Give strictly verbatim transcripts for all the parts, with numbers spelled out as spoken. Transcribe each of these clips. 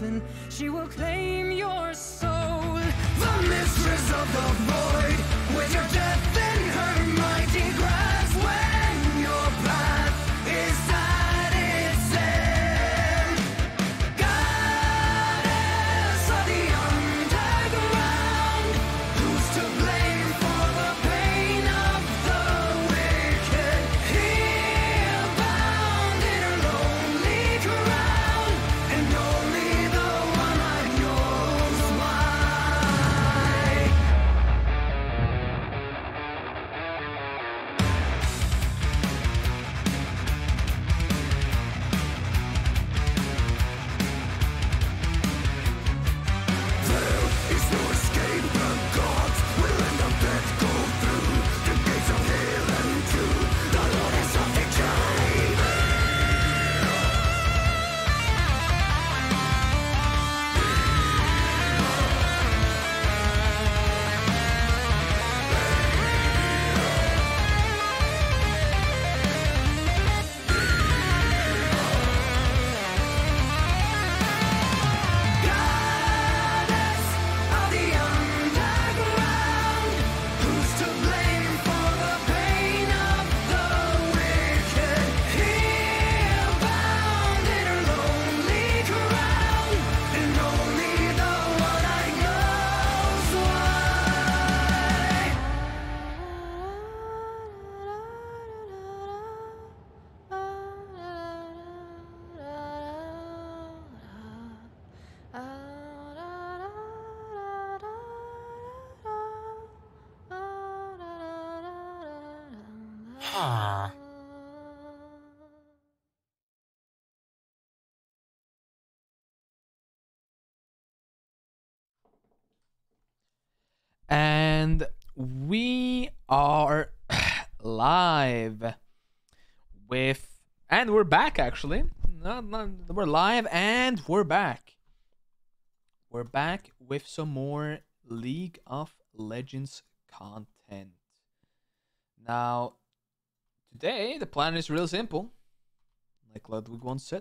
heaven, she will claim your soul. The mistress of the void, with your death in her mighty grasp, when your path is at its end. Goddess of the underground, who's to blame for the pain of the wicked? Here bound in her lonely crown, and only the one-eyed knows why. There is no escape, the gods will end up dead. Go through the gates of hell and to the lotus of victory. Goddess of the underground, who's to blame for the pain of the wicked? Here bound in her lonely crown, and only the one-eyed knows Ah. And we are live with, and we're back actually. No, no, we're live and we're back. We're back with some more League of Legends content. Now, today the plan is real simple, like Ludwig once said.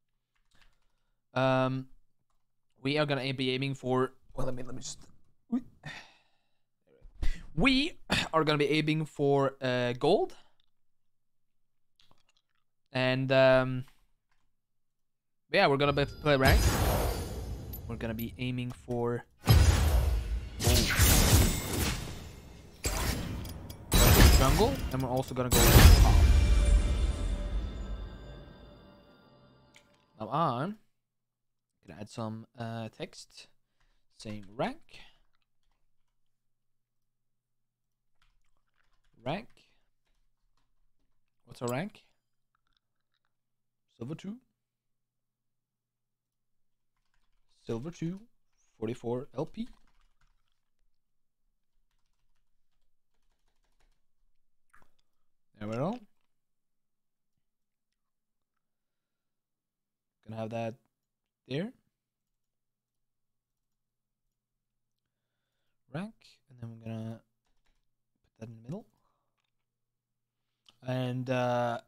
Um, we are gonna be aiming for. Well, let me let me just. We are gonna be aiming for uh, gold, and um, yeah, we're gonna be play rank. We're gonna be aiming for gold. Jungle, and we're also gonna go top. Now I'm gonna add some uh, text saying rank. Rank. What's our rank? Silver two. Silver two, forty-four L P. There we go. Gonna have that there. Rank, and then we're gonna put that in the middle. And uh,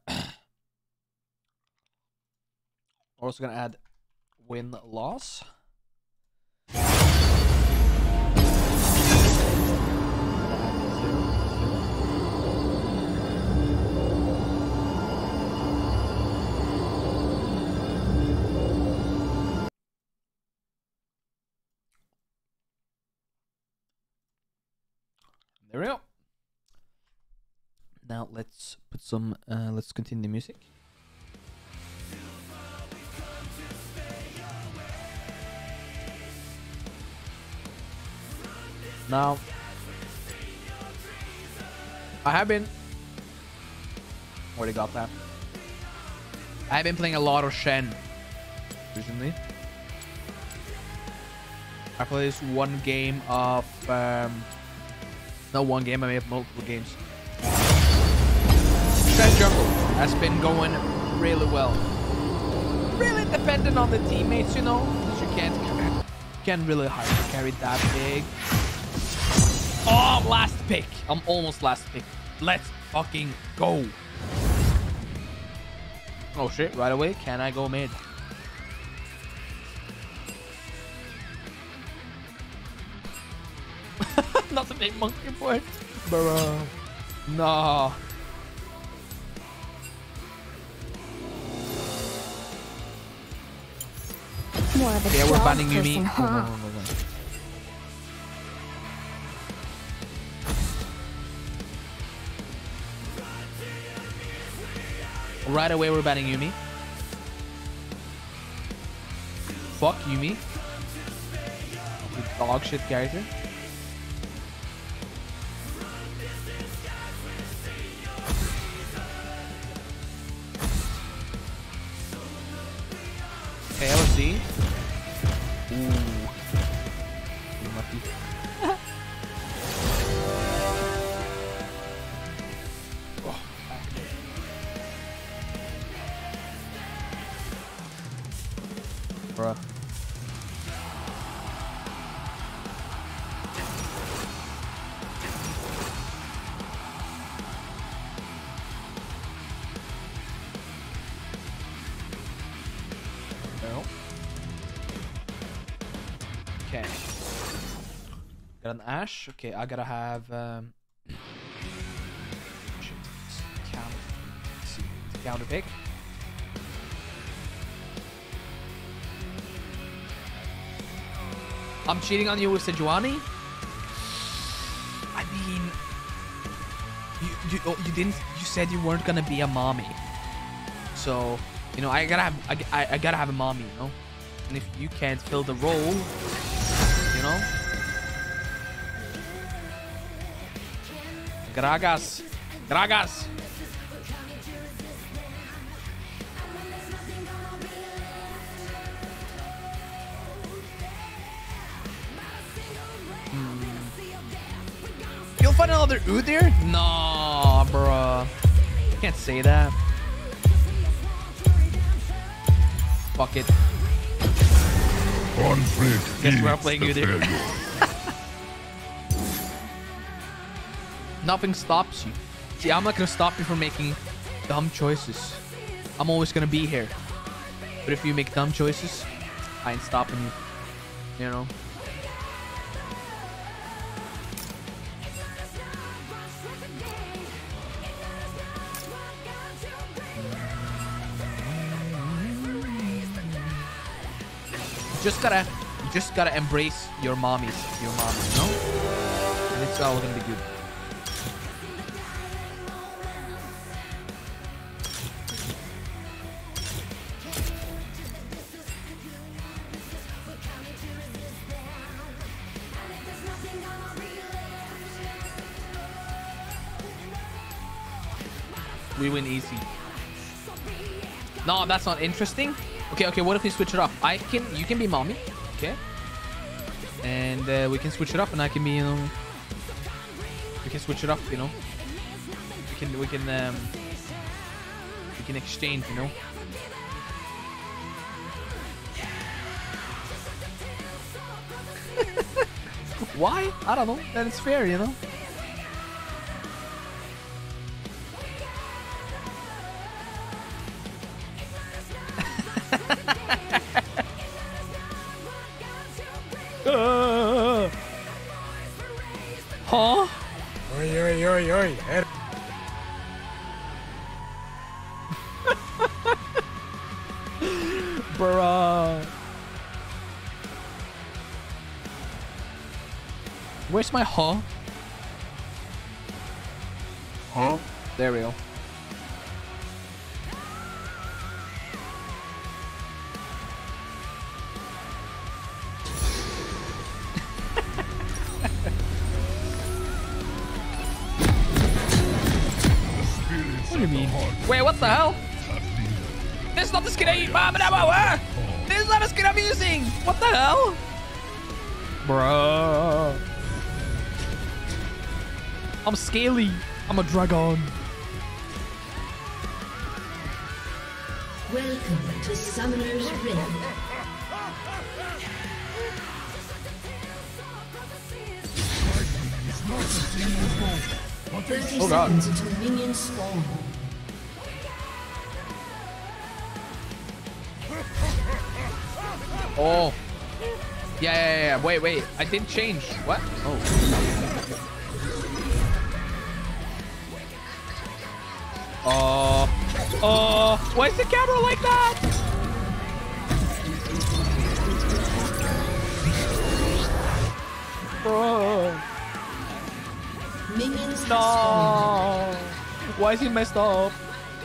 we're also gonna add win loss. There we go. Now let's put some, uh, let's continue the music. Now, I have been, already got that. I have been playing a lot of Shen recently. I played this one game of, um, not one game, I may have multiple games. Shen jungle has been going really well. Really dependent on the teammates, you know, because you can't, can't really hard carry that big. Oh, last pick. I'm almost last pick. Let's fucking go. Oh shit, right away. Can I go mid? Not the big monkey boy. Bro. No. More of a Yeah, we're dog banning Yumi. person, Oh, huh? no, no, no, no. Right away, we're banning Yumi. Fuck Yumi. You dog shit character. Okay, L S D. Ooh. Lucky. Oh. Bruh. No. Okay. Got an Ash. Okay, I gotta have um shit. Counter. Let's see. Counter pick. I'm cheating on you with Sejuani? I mean, you you oh, you didn't. You said you weren't gonna be a mommy, so you know I gotta have I, I, I gotta have a mommy, you know. And if you can't fill the role, you know. Gragas, Gragas. You'll find another Udyr? Nah, bruh. Can't say that. Fuck it. Conflict Guess we're not is playing the Udyr. failure. Nothing stops you. See, I'm not gonna stop you from making dumb choices. I'm always gonna be here. But if you make dumb choices, I ain't stopping you. You know? Just gotta, you just gotta embrace your mommies, your mommies, you know? And it's all gonna be good. We win easy. No, that's not interesting. Okay, okay, what if we switch it up? I can, you can be mommy, okay? And uh, we can switch it up and I can be, you know... We can switch it up, you know? We can, we can, um... We can exchange, you know? Why? I don't know. That is fair, you know? Uh, huh? Oi, oi, oi, oi. Er- Bruh. Where's my huh? Huh? There we go. What do you mean? Wait, what the hell? This is not the skin I eat, Mom. This is not the skin I'm using. What the hell? Bruh. I'm scaly. I'm a dragon. Welcome to Summoner's Rift. Thirty Oh, God. seconds until minions spawn. Oh. Yeah, yeah, yeah. Wait, wait. I didn't change. What? Oh. Oh. Oh. Why is the camera like that? Bro. Minions have spawned. No. Why is he messed up?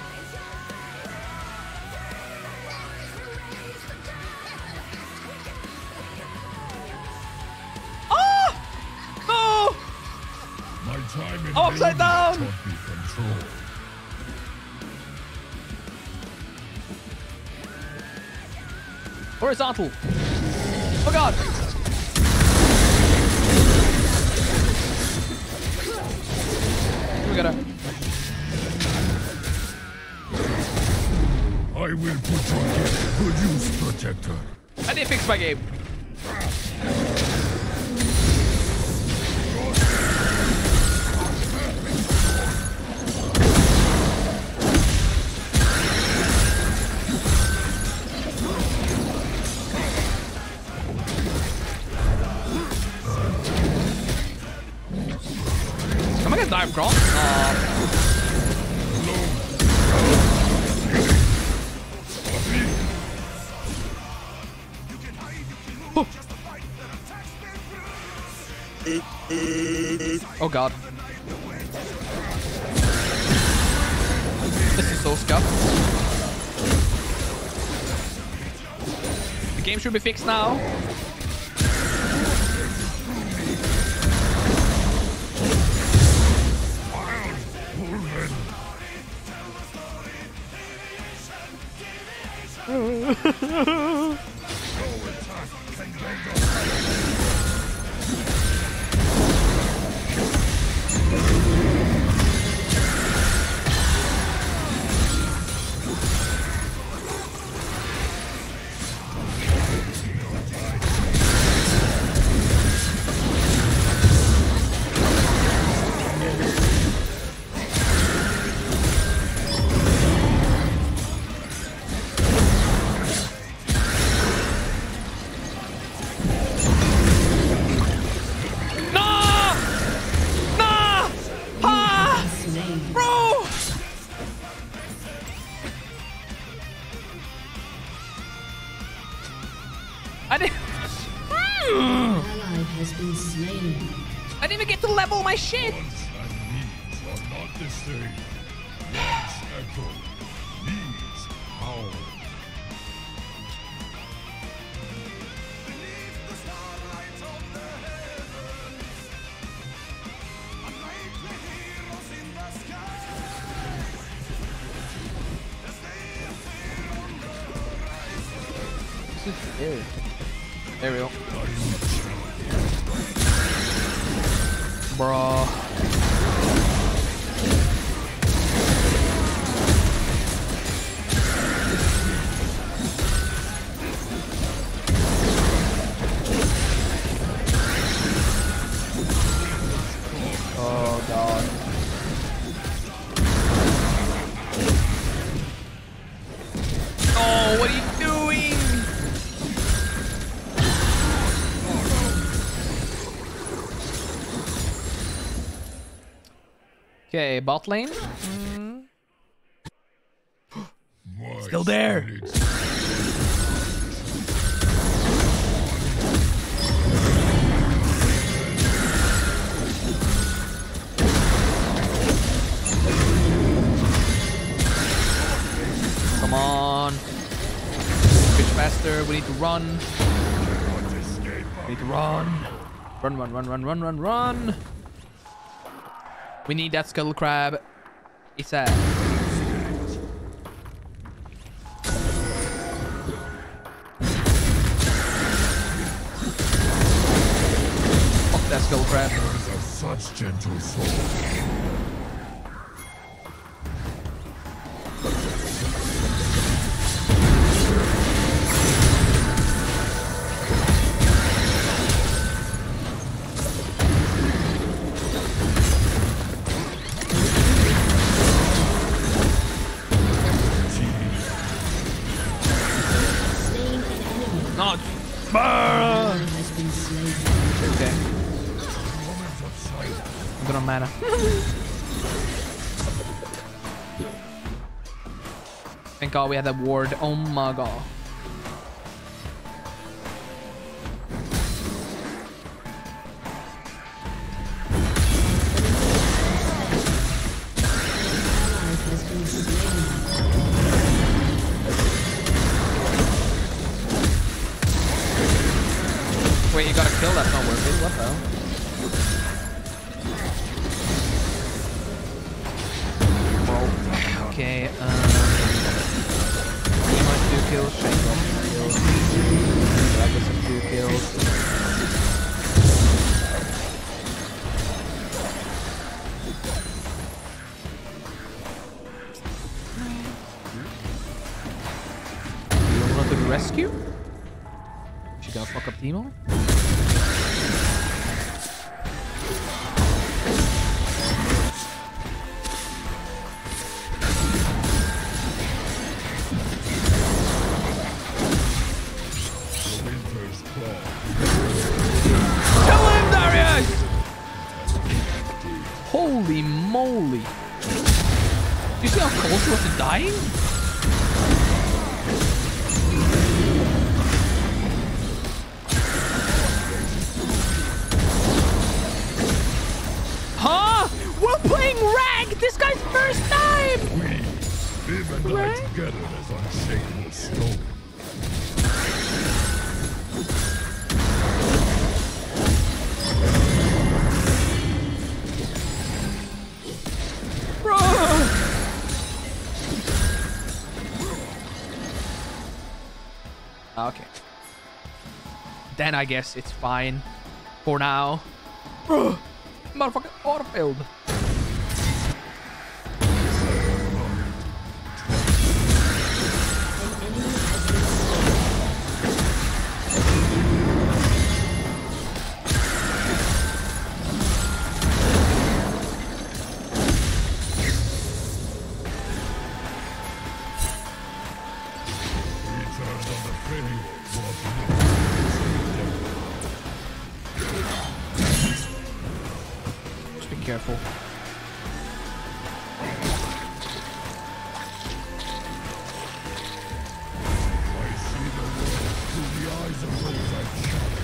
Ah! No! My time in Oh, upside Hades down! taught me control. Horizontal. Oh god. We gotta. I will put you in good use, Protector. I didn't fix my game. Am I gonna dive cross? Uh, oh god. This is so scuffed. The game should be fixed now. I didn't. Ally has been slain. I didn't even get to level my shit. Once and needs are not the same. Once echo, needs howl. There. There we go. Bruh. Oh god. Oh, what are you doing? Okay, bot lane. Mm. Still there. Come on. Pitch faster. We need to run. We need to run. Run, run, run, run, run, run, run. We need that scuttle crab. It's sad. Fuck that scuttle crab. Birds are such gentle souls. Slain an enemy. Not. Ally has been slain. Okay. Moment of silence. I'm gonna mana. Thank God we had that ward. Oh my God. Ally has been slain. Wait, you gotta kill? That's not worth it. What the hell? Bro. Okay, um... He might do kills. Shane got some kills. I got some two kills. You don't want to do the rescue? She gonna fuck up Timo? Winter's Claw. Kill him, Darius! Holy moly. You see how close he was to dying? Huh? We're playing Rag! This guy's first time! We live and die Right? together as unshakable stone. Bro! Okay. Then I guess it's fine. For now. Bro! Motherfucker autofilled. Return on the failure Just be careful. I see the world through the eyes of those I shadow.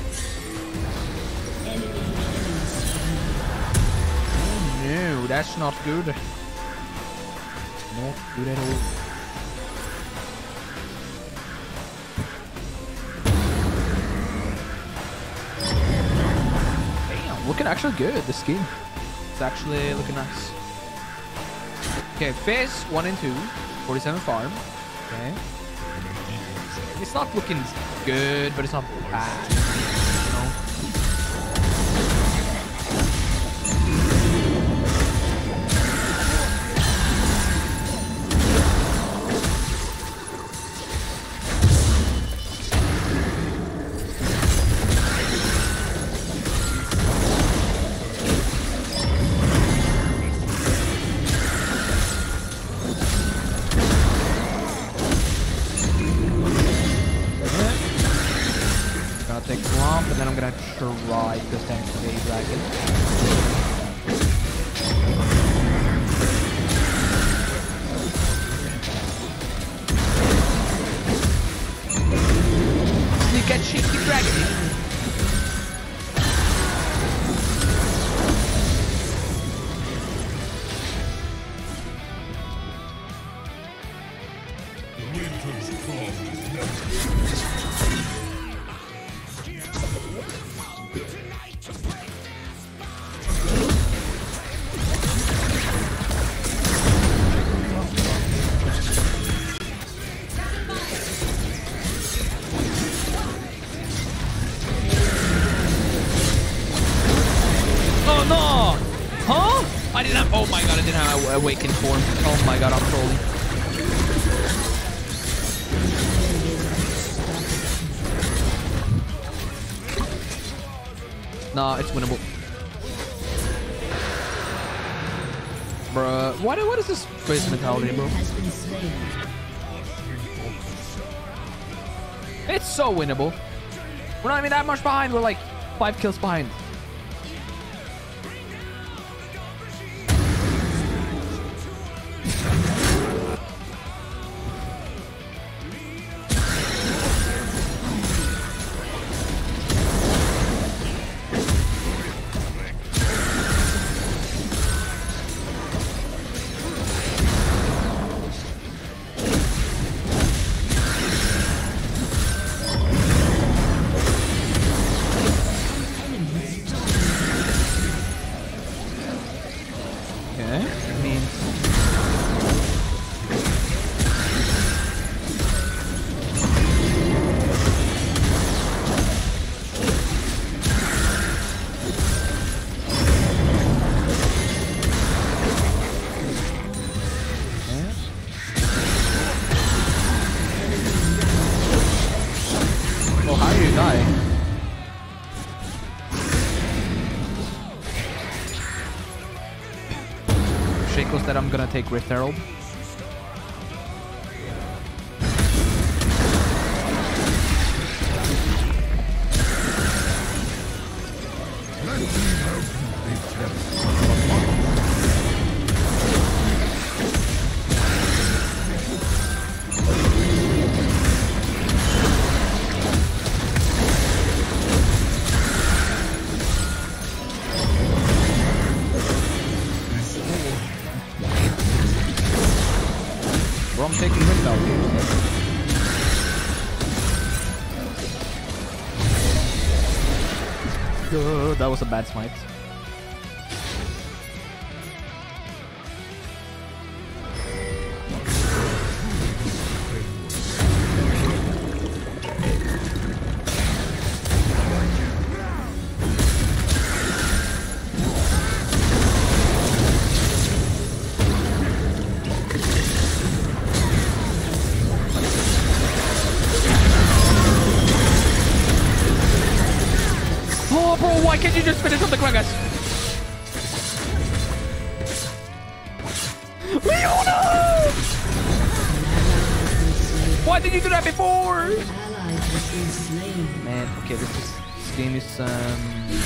Enemy enemies slain. No, that's not good. Not good at all. Damn, looking actually good, the skin. It's actually looking nice. Okay, Fizz, one and two. forty-seven farm. Okay. It's not looking good, but it's not bad. You know? Gonna take Swamp, and then I'm gonna try to tank the Dragon. Sneak and cheeky Dragon. The winter's calm is never. Oh no! Huh? I didn't have. Oh my god, I didn't have awakened form. Oh my god, I'm trolling. Nah, it's winnable. Bruh, what, what is this face mentality, bro? Has been slain. It's so winnable. We're not even that much behind. We're like five kills behind. Instead, I'm gonna take Rift Herald. Bro, I'm taking Rift out here. Uh, that was a bad smite. Oh, bro, why can't you just finish up the Gragas? Leona! Why did you do that before? Ally has been slain. Man, okay, this, is, this game is um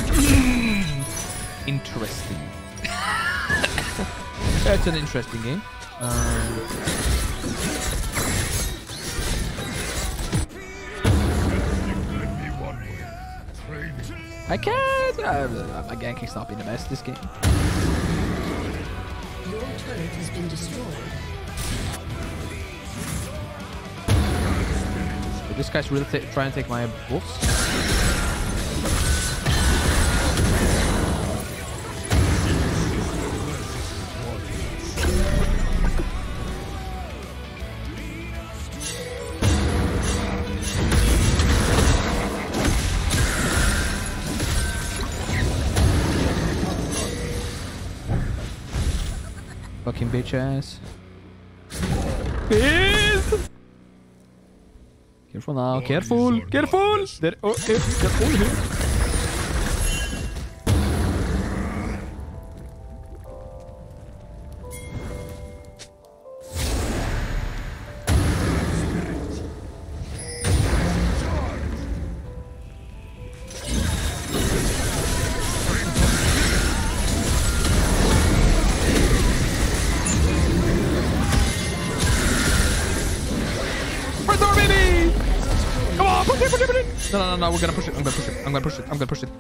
interesting. It's an interesting game. Um, Let me one way. Training. I can't. Uh, my ganking's not been the best this game. Your turret has been destroyed. But this guy's really ta- trying to take my wolves. Fucking bitch ass. Bitch! Careful now, careful, careful! There, oh, eh, careful here. Front door, baby! Come on, push it, push it, push it! No, no, no, no, we're gonna push it. I'm gonna push it. I'm gonna push it. I'm gonna push it.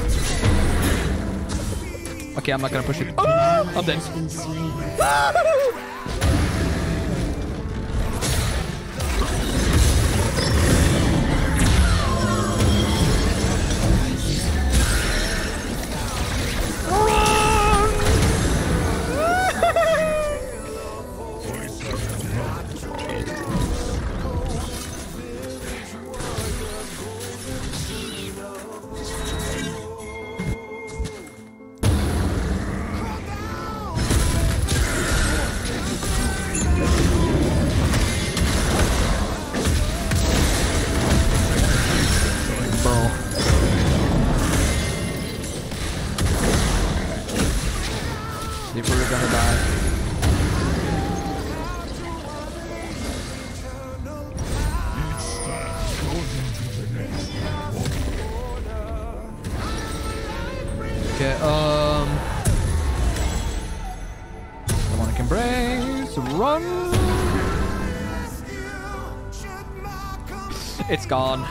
Okay, I'm not gonna push it. Oh, I'm dead. Has been slain. Bro. People are gonna die. Each staff goes into the next. Okay, um... Demonic Embrace, run! It's gone.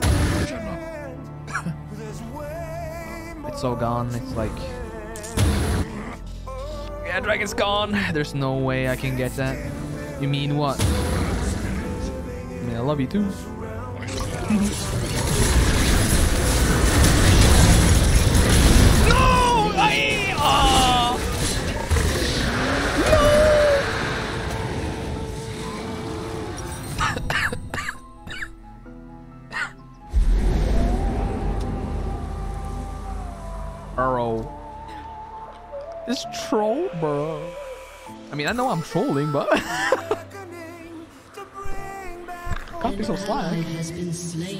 It's so gone, it's like... Yeah, Dragon's gone. There's no way I can get that. You mean what? I mean, I love you too. No! I... Oh! Bro. This troll, bro. I mean, I know I'm trolling, but can't be so An ally sly. has been slain.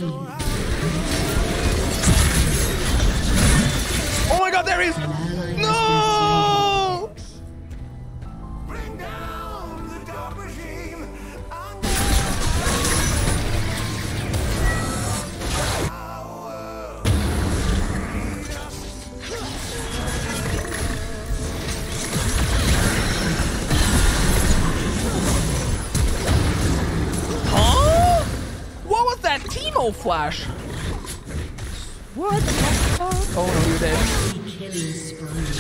Oh my god, there is. An ally has No! No flash. What the fuck? Oh no, you're dead. Killing spree.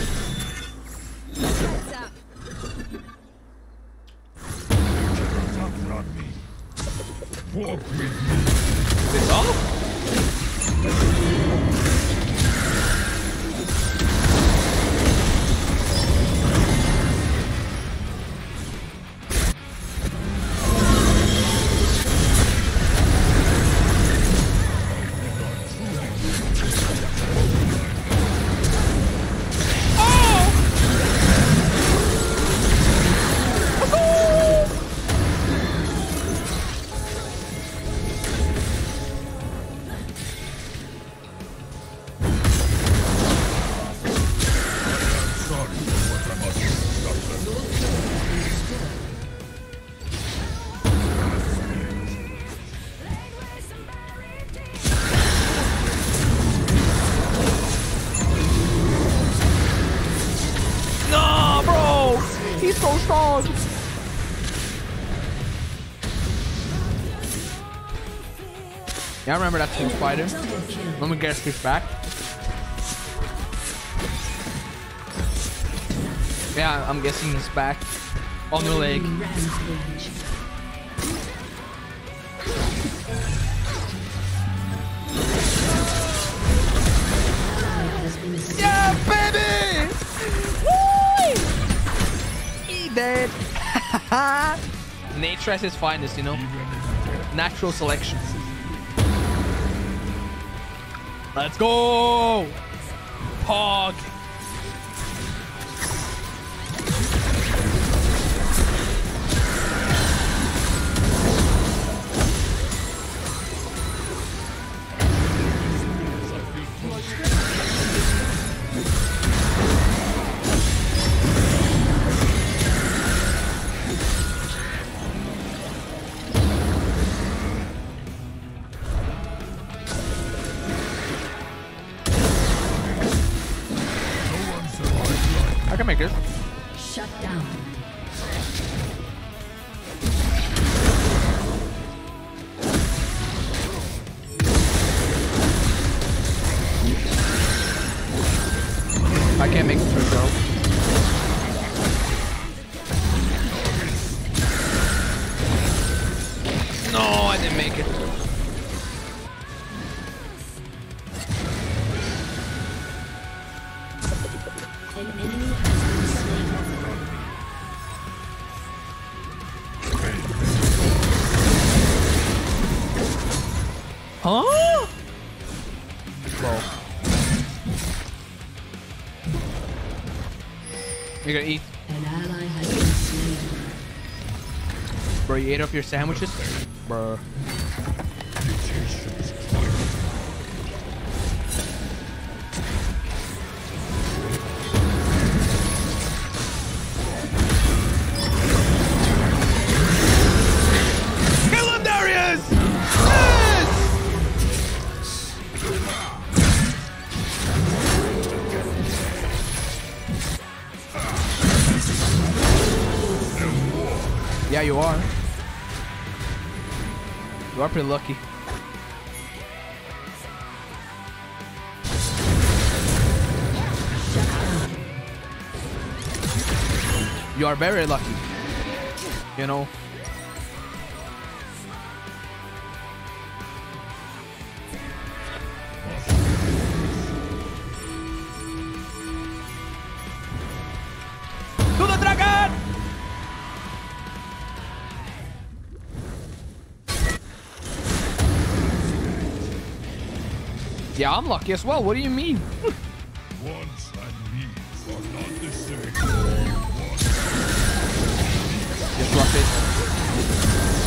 Outrun me. Walk with me. Is this all? Sorry for what I must suffer. No, bro. He's so strong. Yeah, I remember that Team Spider. Let me get this back. Yeah, I'm guessing he's back on your leg. Rampage. Has been a Yeah, baby! Woo! He dead. Nature at its finest, you know. Natural selection. Let's go! Hog! I can make it. shut down. I can't make it through, bro. No, I didn't make it. An enemy has been slain. Huh? Bro. You're gonna eat. An ally has been slain. Bro, you ate up your sandwiches? Bro. Mutations twice. Kill him, Darius! Yes! Yeah, you are. You are pretty lucky. You are very lucky. You know. To the dragon! Yeah, I'm lucky as well. What do you mean? Wants and needs are not the same. Disrupt it.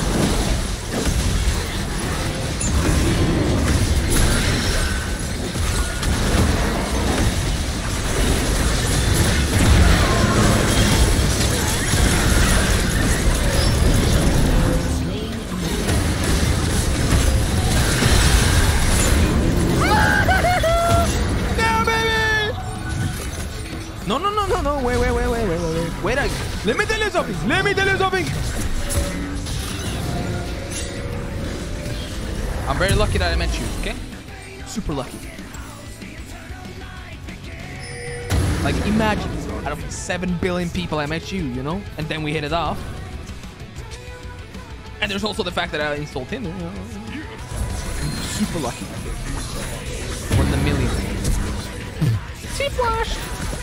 No, baby! No, no, no, no, no. Wait, wait, wait, wait, wait, wait, wait. Wait, I... Let me tell you something. Let me tell you something. I'm Very lucky that I met you, okay? Super lucky. Like, imagine, out of seven billion people I met you, you know? And then we hit it off. And there's also the fact that I installed him. You know? Super lucky. One in a million. T-Flash!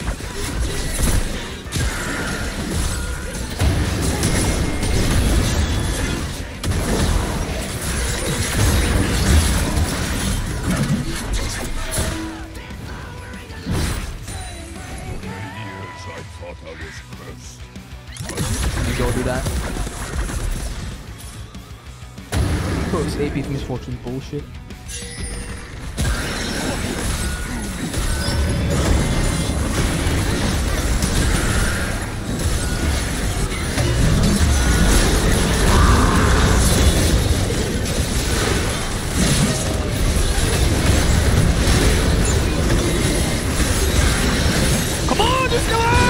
Go do that. Oh, it's A P's misfortune bullshit. Come on, just go out!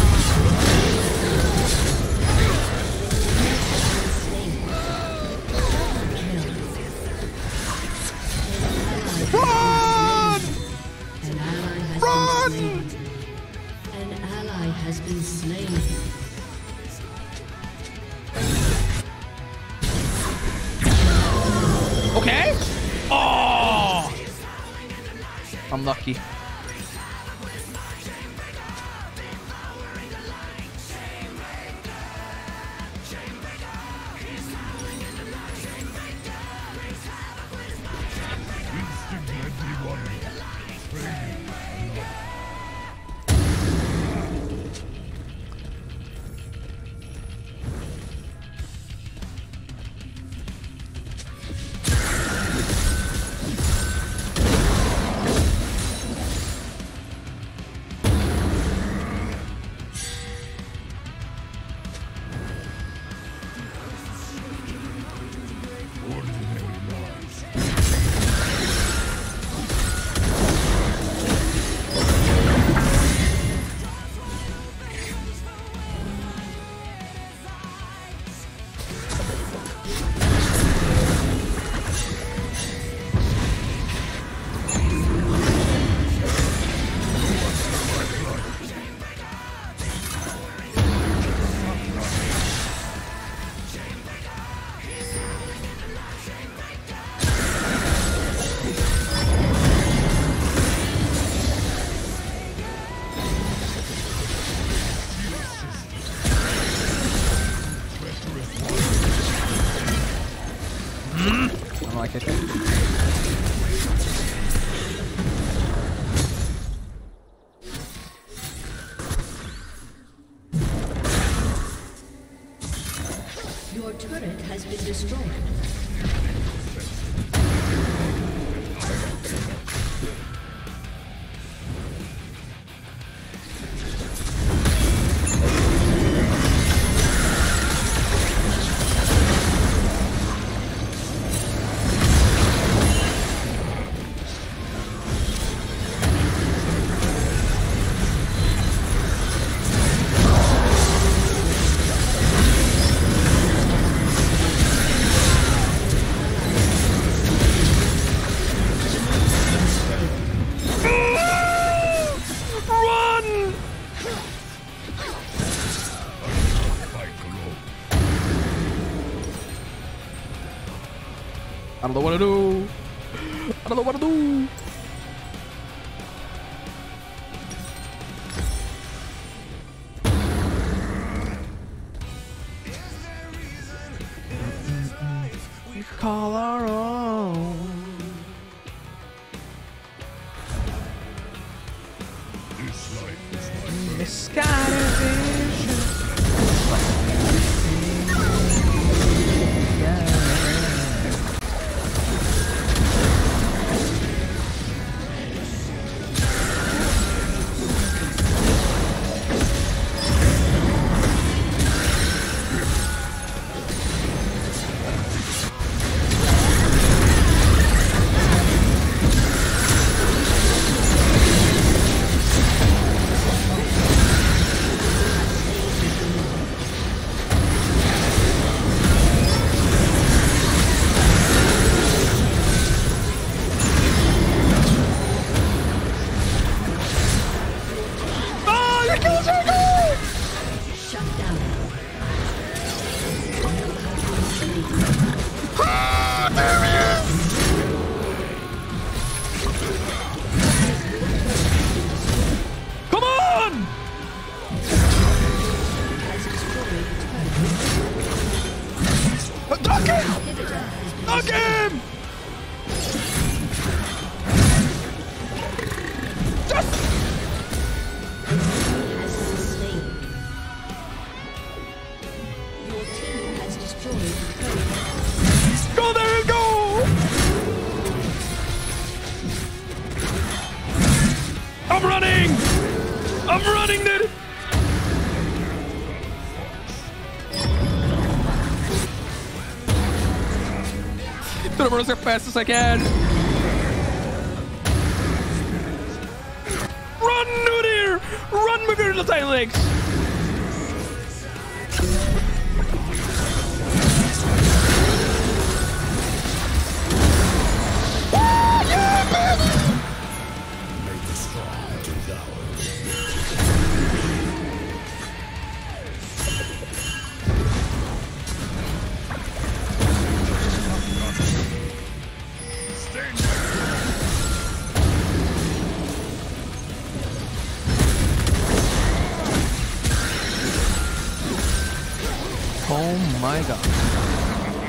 Run! An ally has Run! been slain. An ally has been slain. Okay. Oh! I'm lucky. I don't like it. Your turret has been destroyed. I don't know what to do. I don't know what to do. We call our own. This life is my Misguided vision. Knock him! Knock him! Just Has been slain. Your team has destroyed the turret. go there and go! I'm running! I'm running, dude! Gonna run as fast as I can. Run, Nudir! Run, my good little tiny legs! Ah, yeah, baby! Oh my god.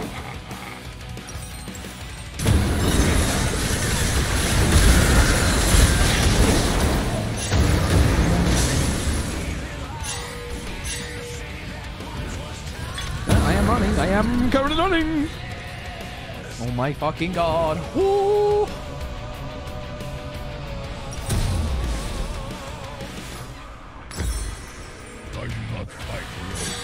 I am running. I am currently running. Oh my fucking god. Woo! I do not fight alone.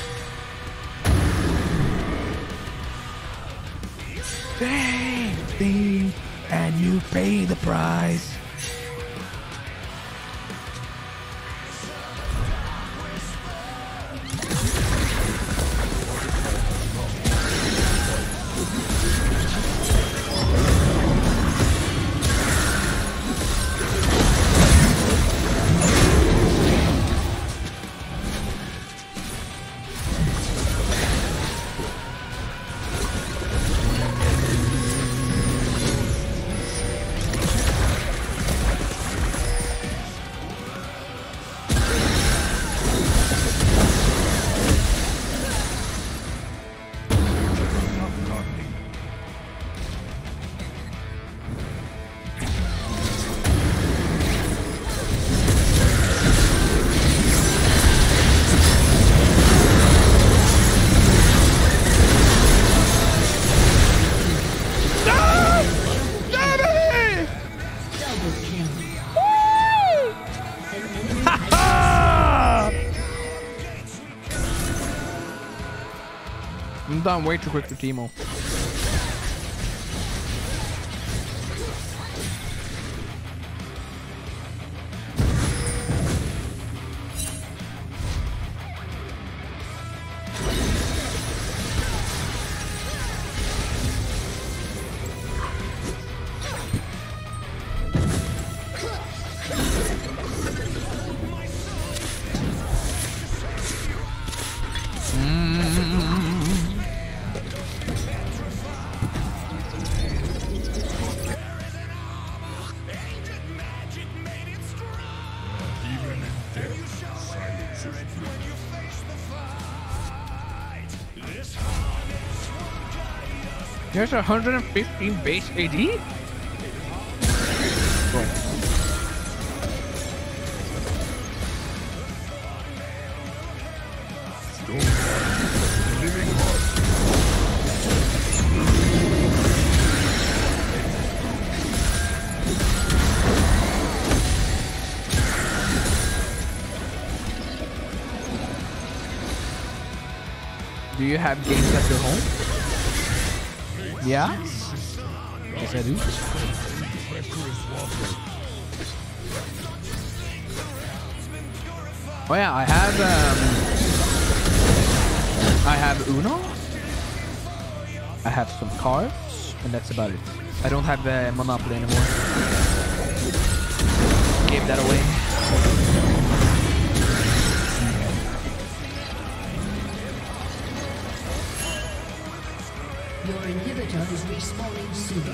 Dang, and you pay the price. Double kill. An enemy Ah! I'm done way too quick for Teemo. Even in death, silence is blue. There's one hundred fifteen base A D? Living heart. Do you have games at your home? Yeah? Yes, I do. Oh yeah, I have um, I have Uno. I have some cards, and that's about it. I don't have uh, Monopoly anymore. Gave that away. Your inhibitor is respawning soon.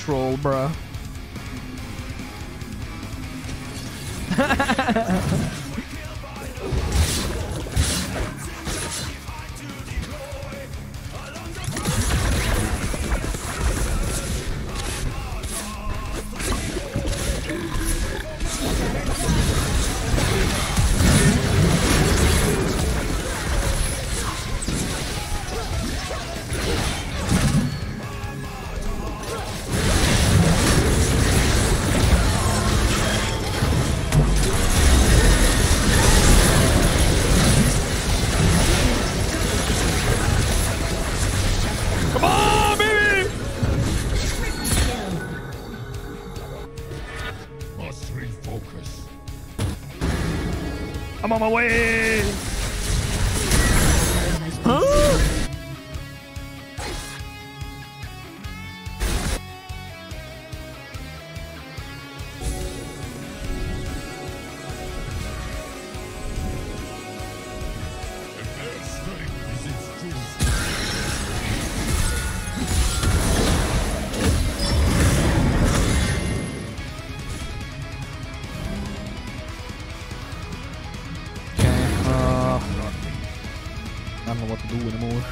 troll, bro. Come on, baby! Must refocus. I'm on my way! Has been slain. If their strength is its true Okay, uh... I don't know what to do anymore.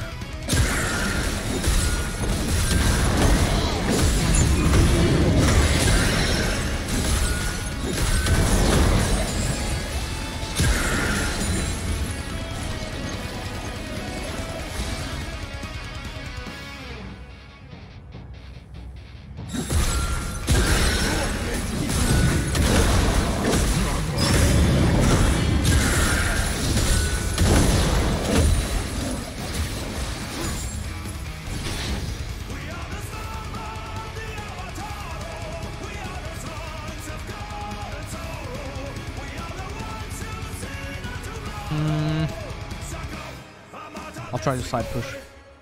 Mm. I'll try to side push.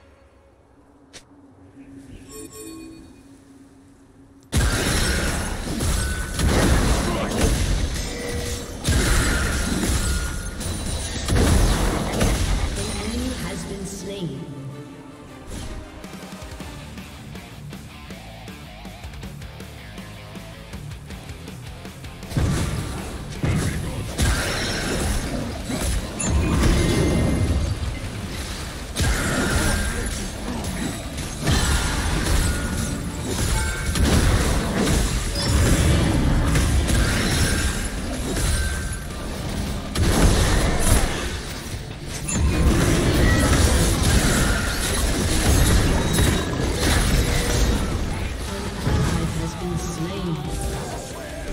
An enemy has been slain. An ally has been slain.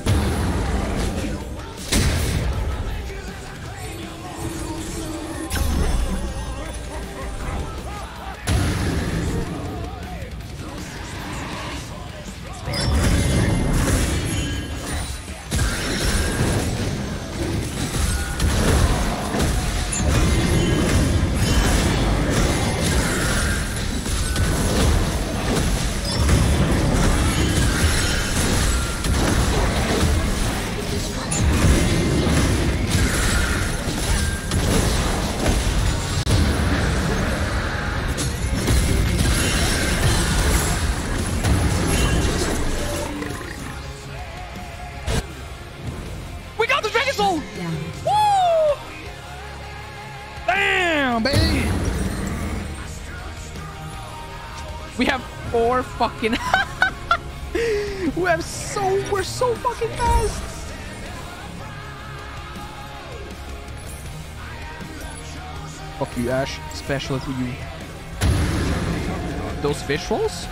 We got the Dragon Soul! Down. Woo! Damn, baby! We have four fucking... we have so... We're so fucking fast! Fuck you, Ash. Especially for you. Those fish rolls?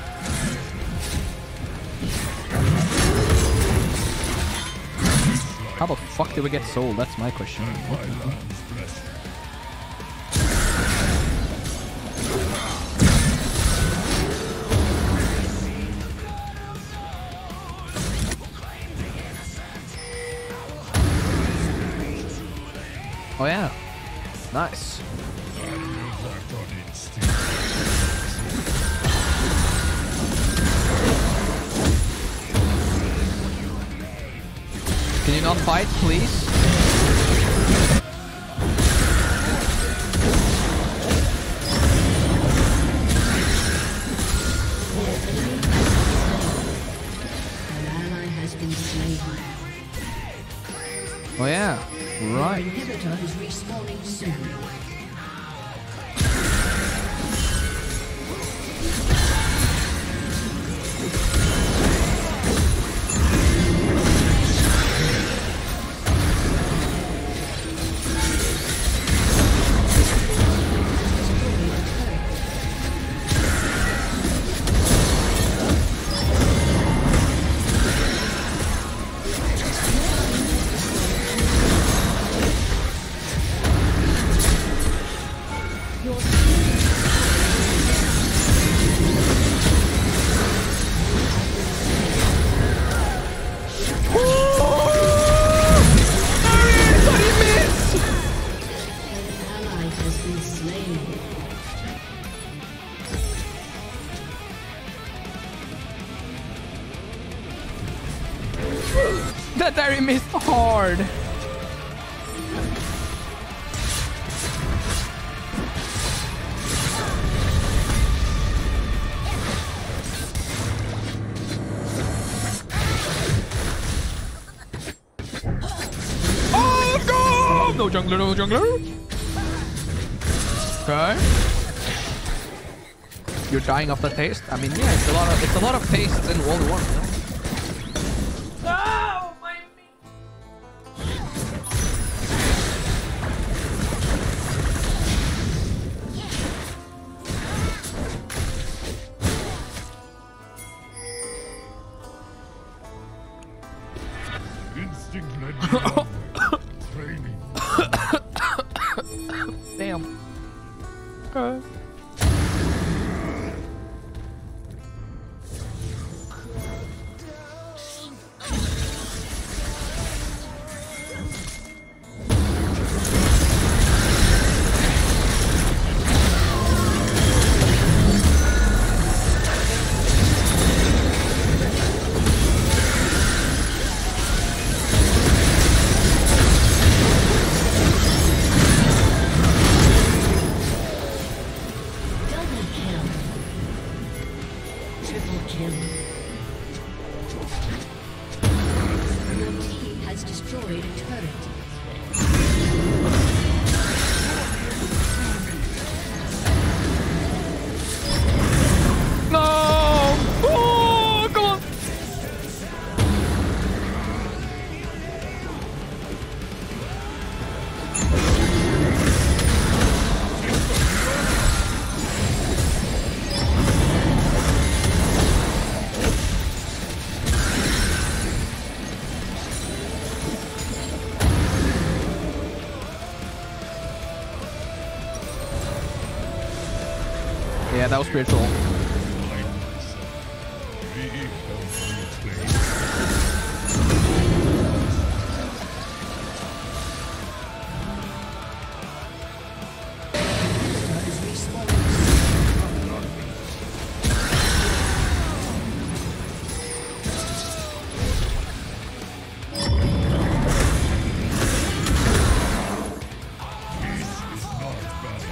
How the fuck did we get sold? That's my question. Oh yeah. Nice. Can you not fight, please? Oh yeah, right. Inhibitor is respawning soon. An ally has been slain. That Dari missed hard. Oh, go! No jungler, no jungler. Okay. You're dying of the taste. I mean, yeah, it's a lot of it's a lot of tastes in World War. You know? Instinct led me onward. Training. Damn. Okay. Double kill. Triple kill. Your team has destroyed a turret. No! Oh, come on! Yeah, that was spiritual. Be reclaimed. Is respawning. Peace is not bad.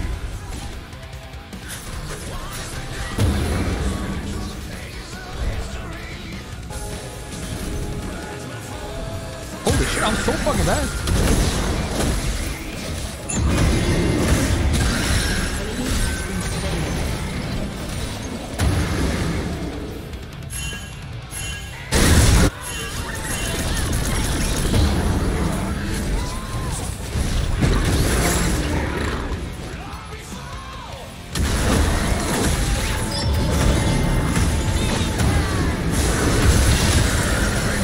Holy shit, I'm so fucking bad.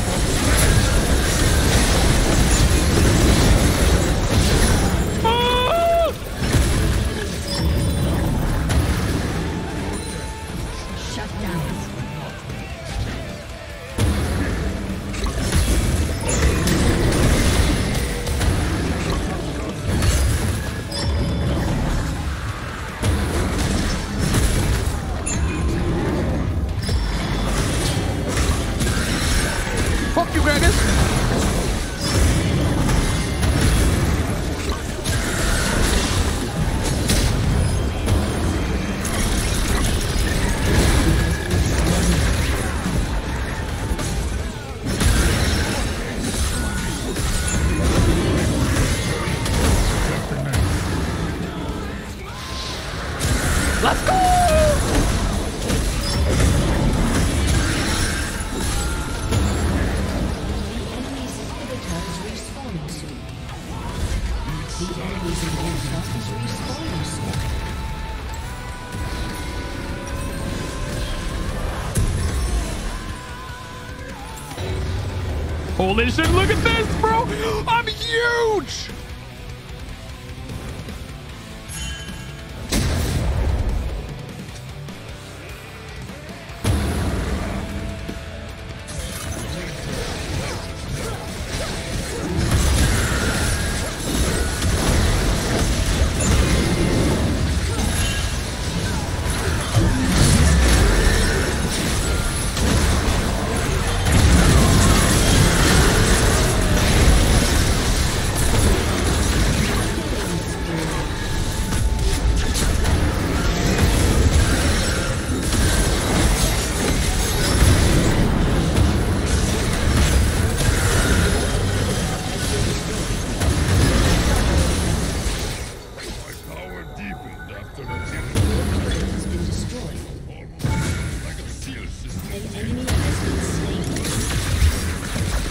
Oh! spawning soon. The enemies in your stuff is respawning soon. Holy shit, look at this, bro! I'm huge! My power deepened after a kill. Your turret has been destroyed. Almost like a seal system. An enemy has been slain.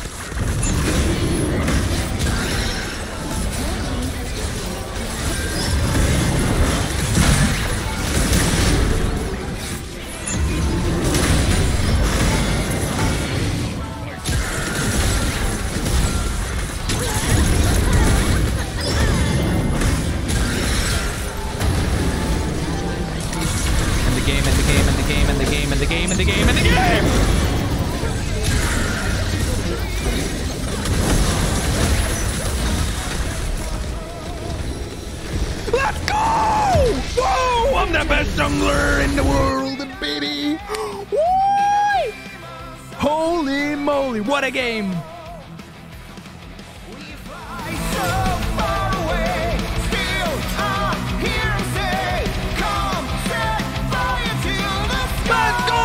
In the game, in the game, in the game, in the game, in the game, in the game, in the game! Let's go! Whoa! I'm the best jungler in the world, baby! Woo! Holy moly, what a game! Let's go!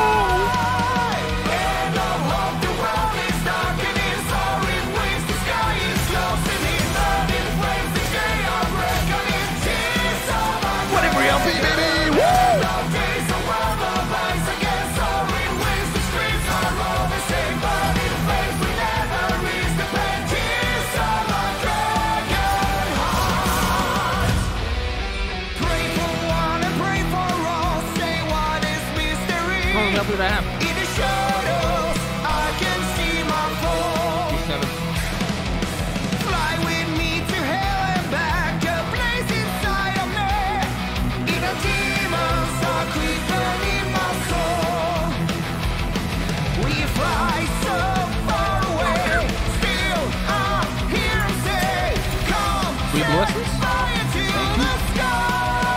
Whatever you be, baby! Woo! Oh, that's what I have. In the shadows, I can see my fall. Seven. Fly with me to hell and back, a place inside of me. Even demons are creeping in my soul. We fly so far away, still I hear 'em say, "Come, Sweet set blessings. fire to the sky."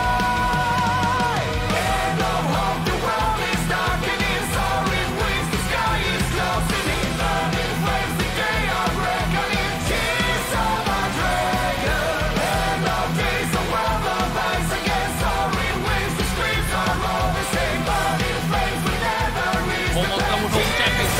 End of the world is darkening, soaring winds, the sky is closing in. Burning flames, the day of reckoning, tears of a dragon. End of days, the world of ice against soaring winds, the screams are all the same. Burning flames will never reach the Almost done with all the champions.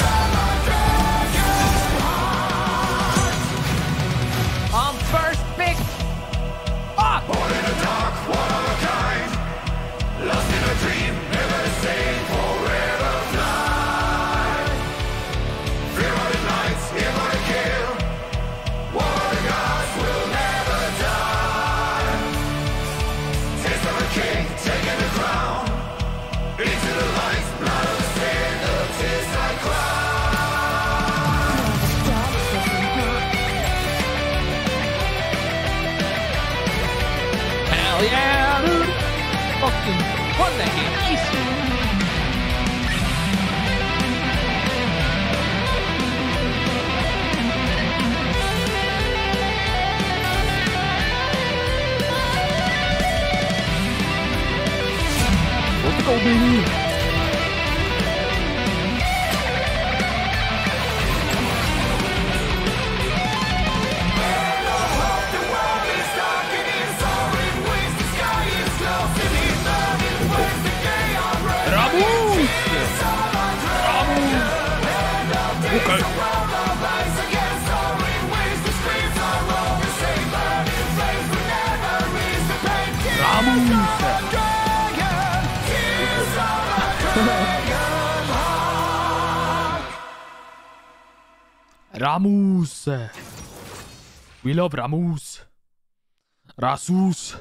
I'm first pick. Up! Born in the dark, one of a kind. Lost in a dream, never the same, forever fly. Fear of the nights, here for the kill. War of the gods will never die. Taste of a king, taking the crown. Into the light, blood of the sin, the tears I cry. Hell yeah, dude! Fucking won that game easy. Let's go, baby! The world is darkening, soaring winds, the sky is closing in. Burning flames, the day of reckoning, Ramus! tears of a dragon. End of days, Okay. the world of ice against soaring winds, the screams are all the same. Burning flames will never reach the pain. Tears Ramus! of a dragon, tears of a dragon heart. Ramus! We love Ramus. Rasus.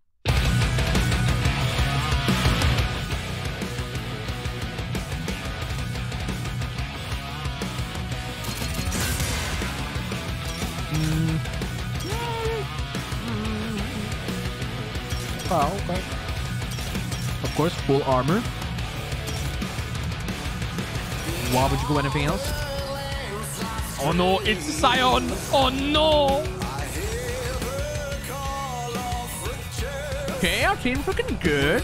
Mm. Oh, okay. Of course, full armor. Why would you go anything else? Oh no, it's Sion! Oh no! Okay, our team's looking good.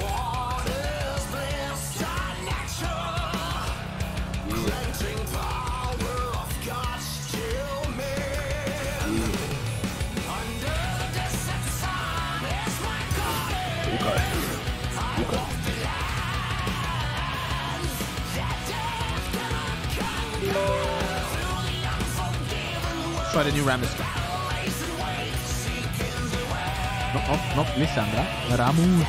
Try the new Ramus. No, no, no, Lissandra. Ramu.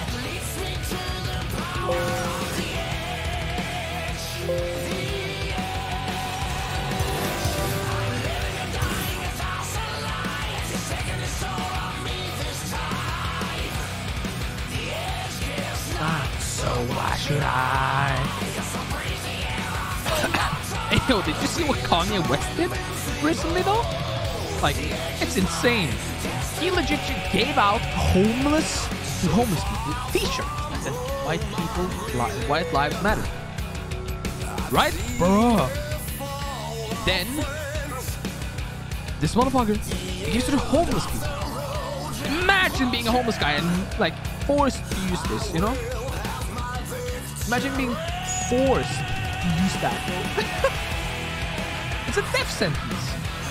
Ah, so why should I? Hey, yo, did you see what Kanye West did recently though? Like, it's insane. He legit gave out homeless to homeless people t-shirts that said white people, li- white lives matter. Right? Bruh. Then, this motherfucker gives it to homeless people. Imagine being a homeless guy and, like, forced to use this, you know? Imagine being forced to use that. It's a death sentence.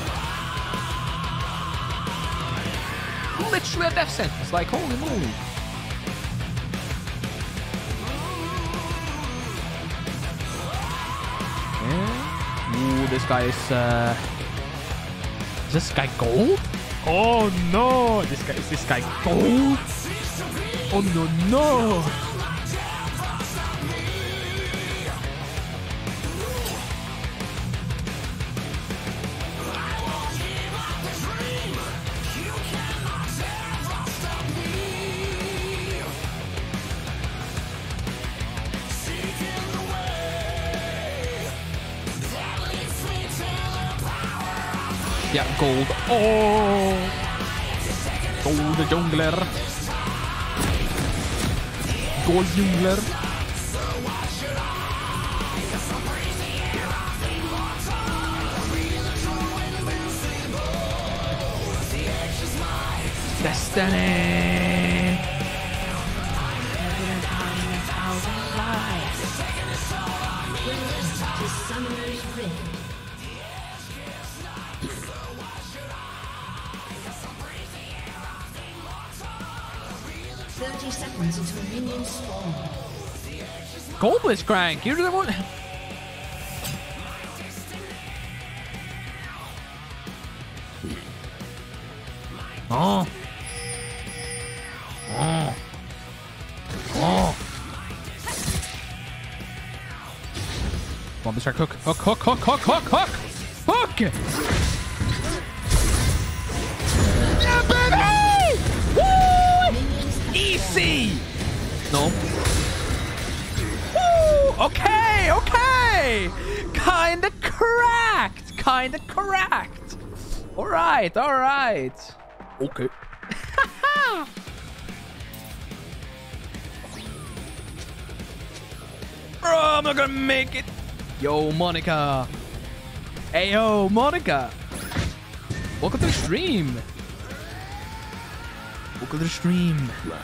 Literally a death sentence. Like, holy moly. Yeah. Ooh, this guy is, uh... Is this guy gold? Oh, no. This guy, is this guy gold? Oh, no, no. Yeah, gold. Oh! Gold jungler. Gold jungler. Destiny. To Summoner's Rift. Thirty seconds until minions spawn. Gold Blitzcrank. You're the one. Oh. Oh. Oh. Come on, Blitzcrank. Hook. Hook, hook, hook, hook, hook, hook. Hook! Yeah, baby! Woo! Easy! No. Woo! Okay, okay! Kinda correct! Kinda correct! Alright, alright. Okay. Bro, I'm not gonna make it. Yo, Monica. Hey, yo, Monica. Welcome to the stream. Welcome to the stream.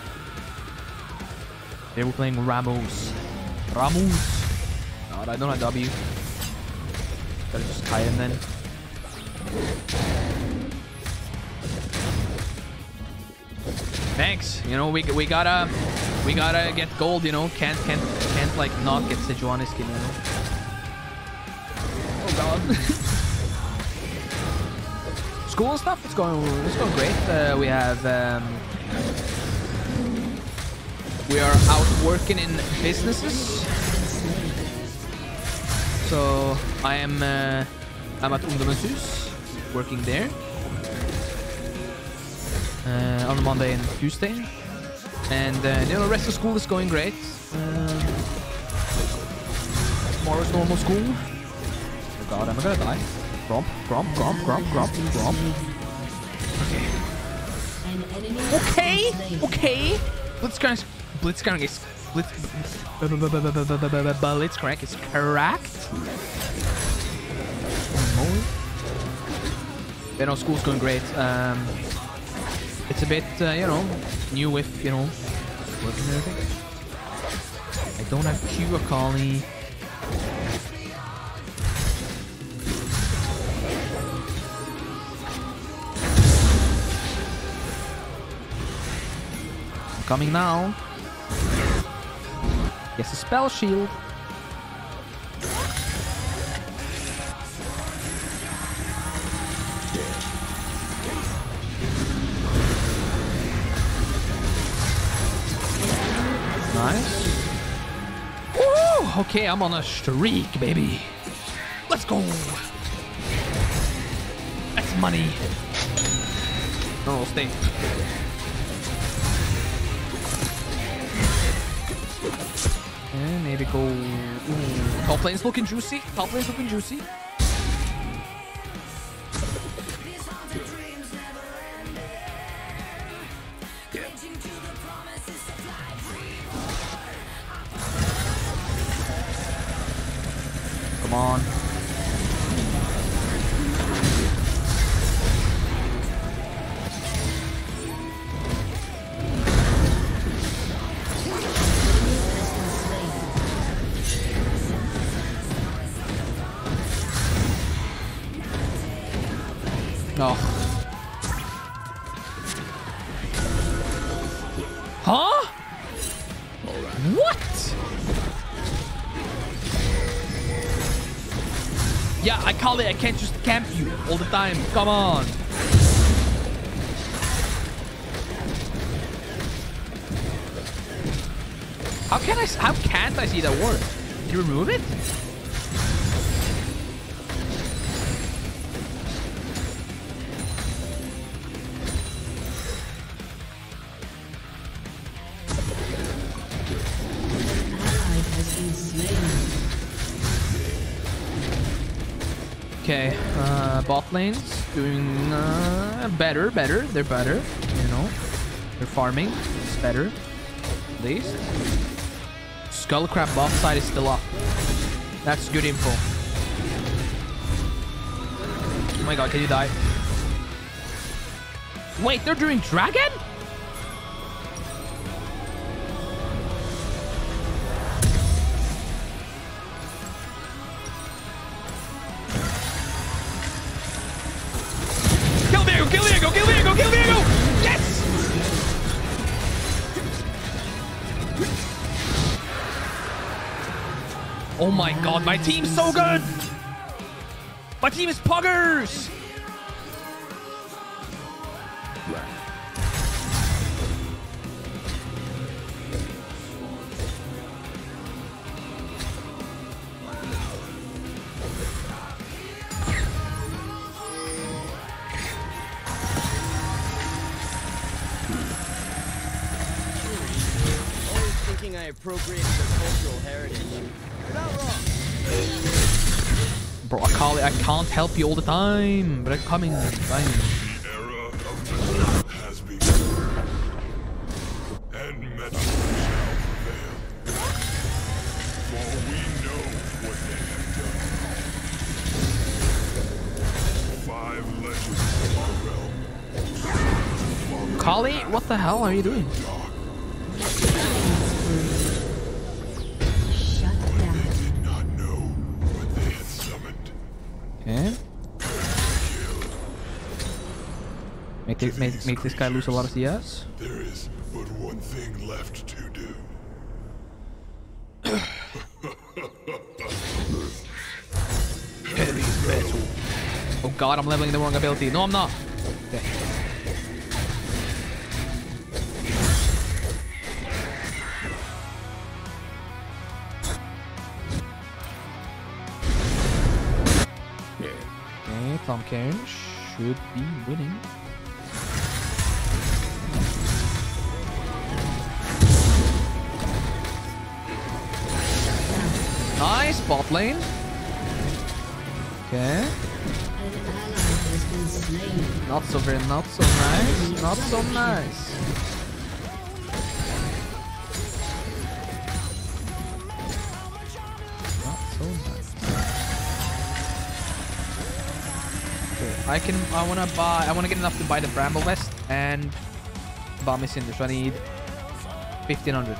They were playing Ramos. Ramos. God, I don't have W. Gotta just kite him then. Thanks. You know, we we gotta we gotta get gold. You know, can't can't can't like not get Sejuani skin. You know. Oh God. School and stuff. It's going it's going great. Uh, we have um, we are out working in businesses. So I am uh, I'm at Ungdomens Hus, working there. uh, on Monday and Tuesday. And uh, you know, the rest of school is going great. Um, tomorrow's normal school. Oh god, am I gonna die? Gromp, gromp, gromp, gromp, gromp, gromp. Okay, okay. Blitzcrank, Blitzcrank is Blitz, Blitzcrank is correct. You know, school's going great. Um, it's a bit, uh, you know, new with, you know, working and everything. I don't have Q Akali. I'm coming now. Yes, a spell shield. Nice. Woo! Okay, I'm on a streak, baby. Let's go. That's money. No, stay. And maybe go. Ooh. Top lane's looking juicy. Top lane's looking juicy. Come on. Oh. Huh? What? Yeah, I call it. I can't just camp you all the time. Come on. How can I? How can't I see that word? Did you remove it? Okay, uh, bot lane's doing uh, better, better. They're better, you know. They're farming. It's better, at least. Skullcrab bot side is still up. That's good info. Oh my god, can you die? Wait, they're doing dragon? Kill Viego, kill Viego, kill Viego, kill Viego! Yes! Oh my god, my team's so good! My team is puggers! I appropriated the cultural heritage. You're not wrong. Bro, I can't, I can't help you all the time, but I'm coming. Fine. The era of metal has begun, and metal shall prevail. For we know what they have done. Five legends of our realm. Kali, what the hell are you doing? Okay. Make, it, make, make this guy lose a lot of C S. There is but one thing left to do. Heavy metal. Oh god, I'm leveling the wrong ability. No, I'm not. Okay. Okay, Tom Cairn should be winning. Nice bot lane. Okay. An ally has been slain. Not so very, not so nice. Not so nice. Not so nice. Okay, I can. I wanna buy. I wanna get enough to buy the Bramble Vest and Bomb Cinder. So I need fifteen hundred.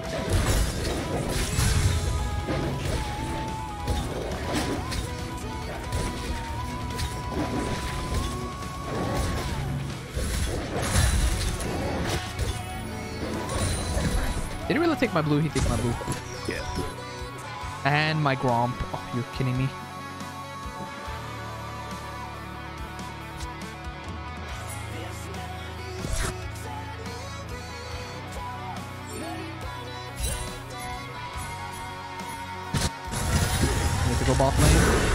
Did he really take my blue? He took my blue. Yeah. And my Gromp. Oh, you're kidding me. Need to go bot lane.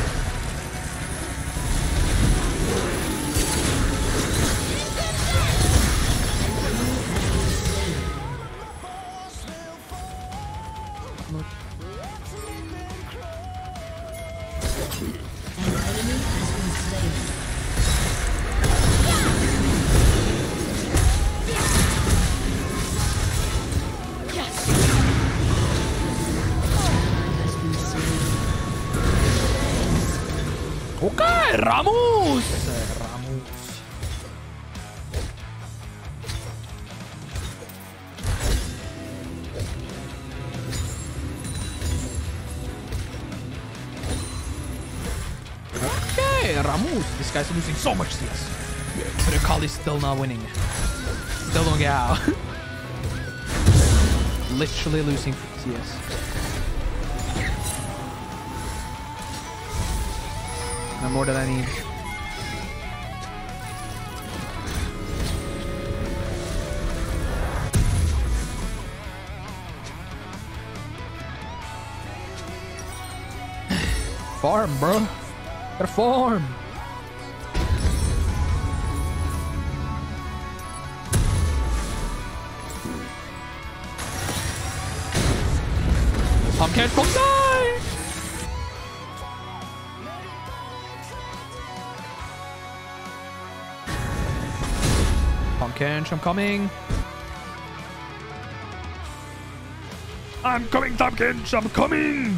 An enemy has been slain. Has been slain. Okay, Ramos. Ramos. Okay, Ramos. This guy's losing so much C S. But Akali's still not winning. Still don't get out. Literally losing C S. No more than I need. Farm, bro. Gotta farm. Pumpkin from die. Pumpkin, I'm coming. I'm coming, Tompkins! I'm coming!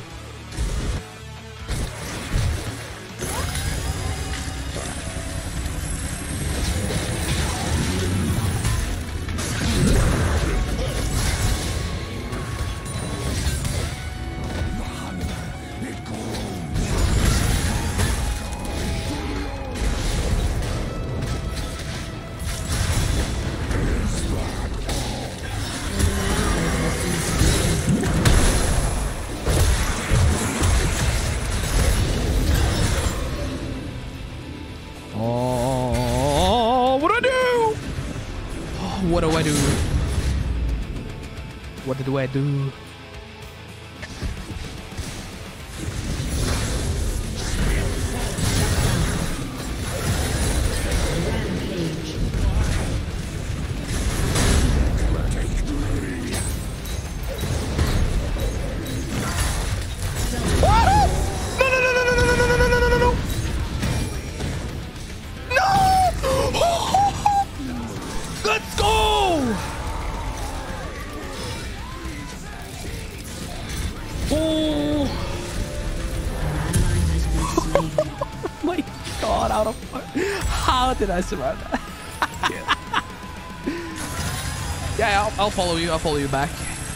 Oh, what do I do? Oh, what do I do? What do I do? Rampage. No, no, no, no, no, no, no, no, no, no, no, no. No! Let's go! Oh Ally has been slain. my god, out of how did I survive that? Yeah, I'll, I'll follow you. I'll follow you back.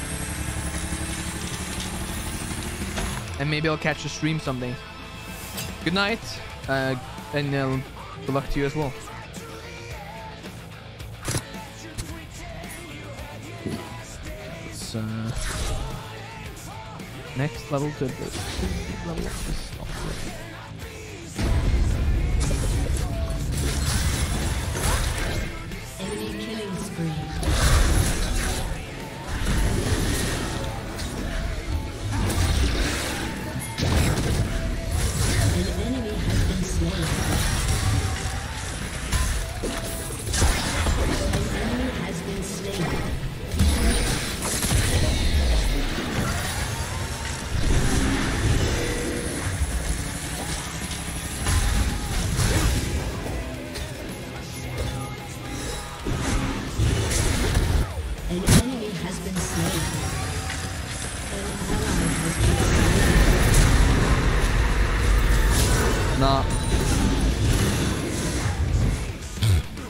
And maybe I'll catch a stream someday. Good night. Uh, and uh, good luck to you as well. It's uh, next level to the level of this stuff. Enemy killing spree. An enemy has been slain. An enemy has been slain.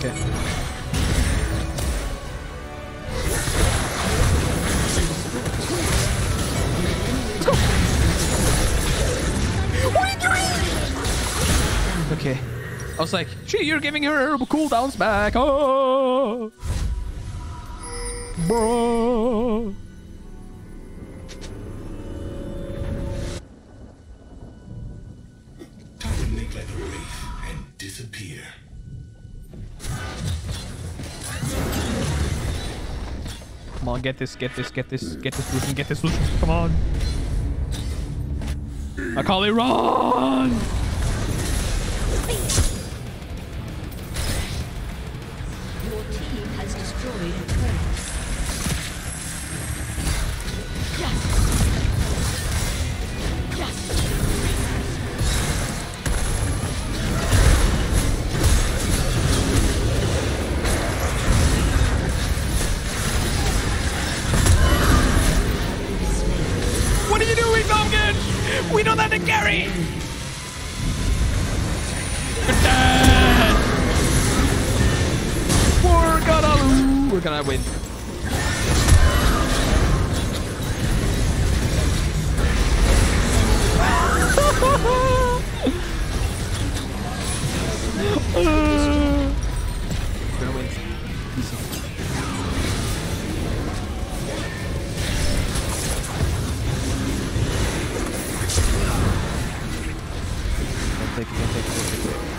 okay. Okay. I was like, gee, you're giving her cooldowns back. Oh, bro. Time make like a wraith and disappear. Come on, get this, get this, get this, get this Lucian, get this Lucian. Come on. Akali, run! Your team has destroyed a turret. What are you doing, Falcon? We don't have to carry! You're dead! We're gonna lose! We're gonna win. We're gonna win. Easy. Don't take it, don't take it, don't take it.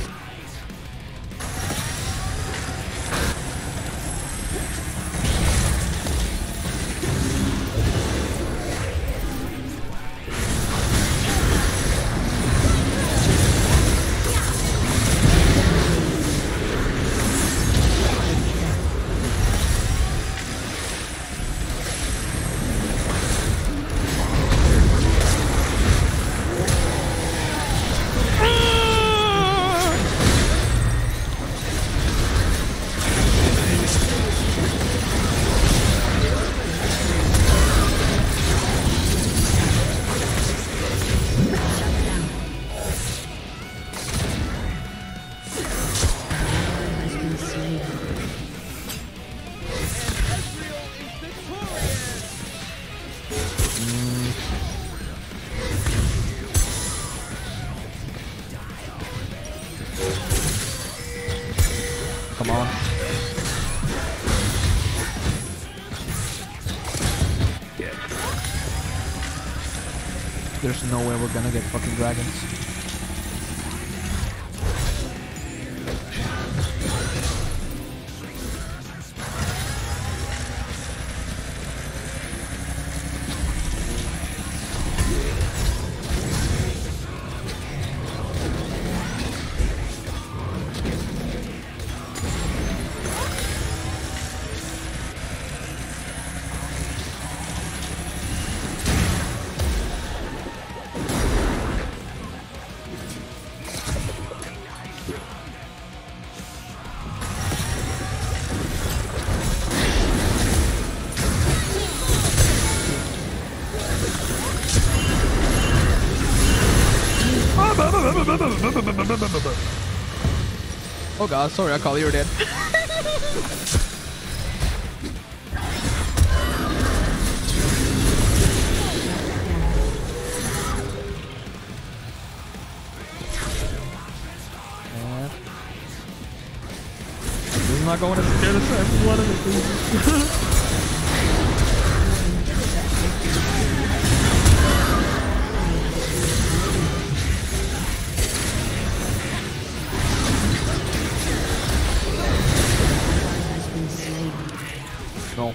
Has been slain. Come on. There's no way we're gonna get fucking dragons. Oh god, sorry, I call you dead. Yeah. This is not going to scare the same one of it. Has been slain. No.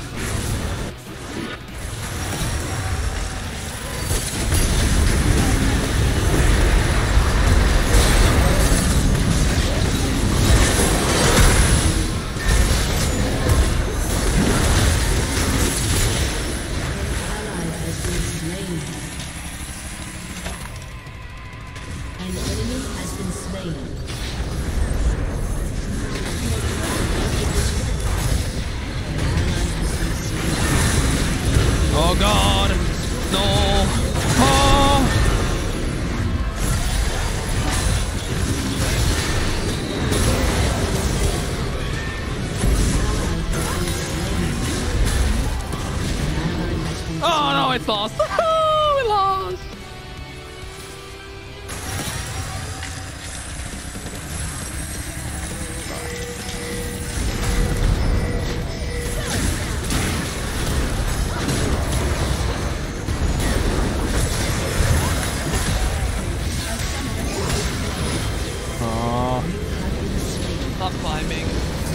Ally has been slain. An enemy has been slain. Oh god! No! Oh! Oh no, it's lost. Oh, we lost. Oh, not climbing.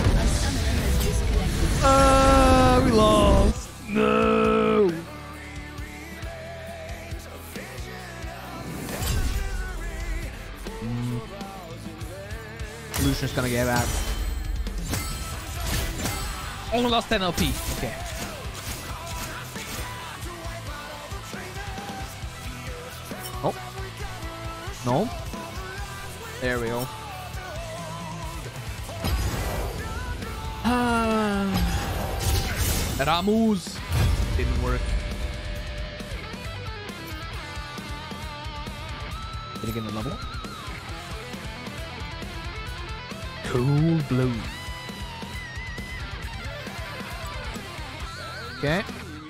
Ah, we lost. No. Mm. Lucian's gonna get out. Only lost ten L P. Okay. Oh. No. There we go. Ah. Ramus. Didn't work. Did he get a level? Cool blue. Okay.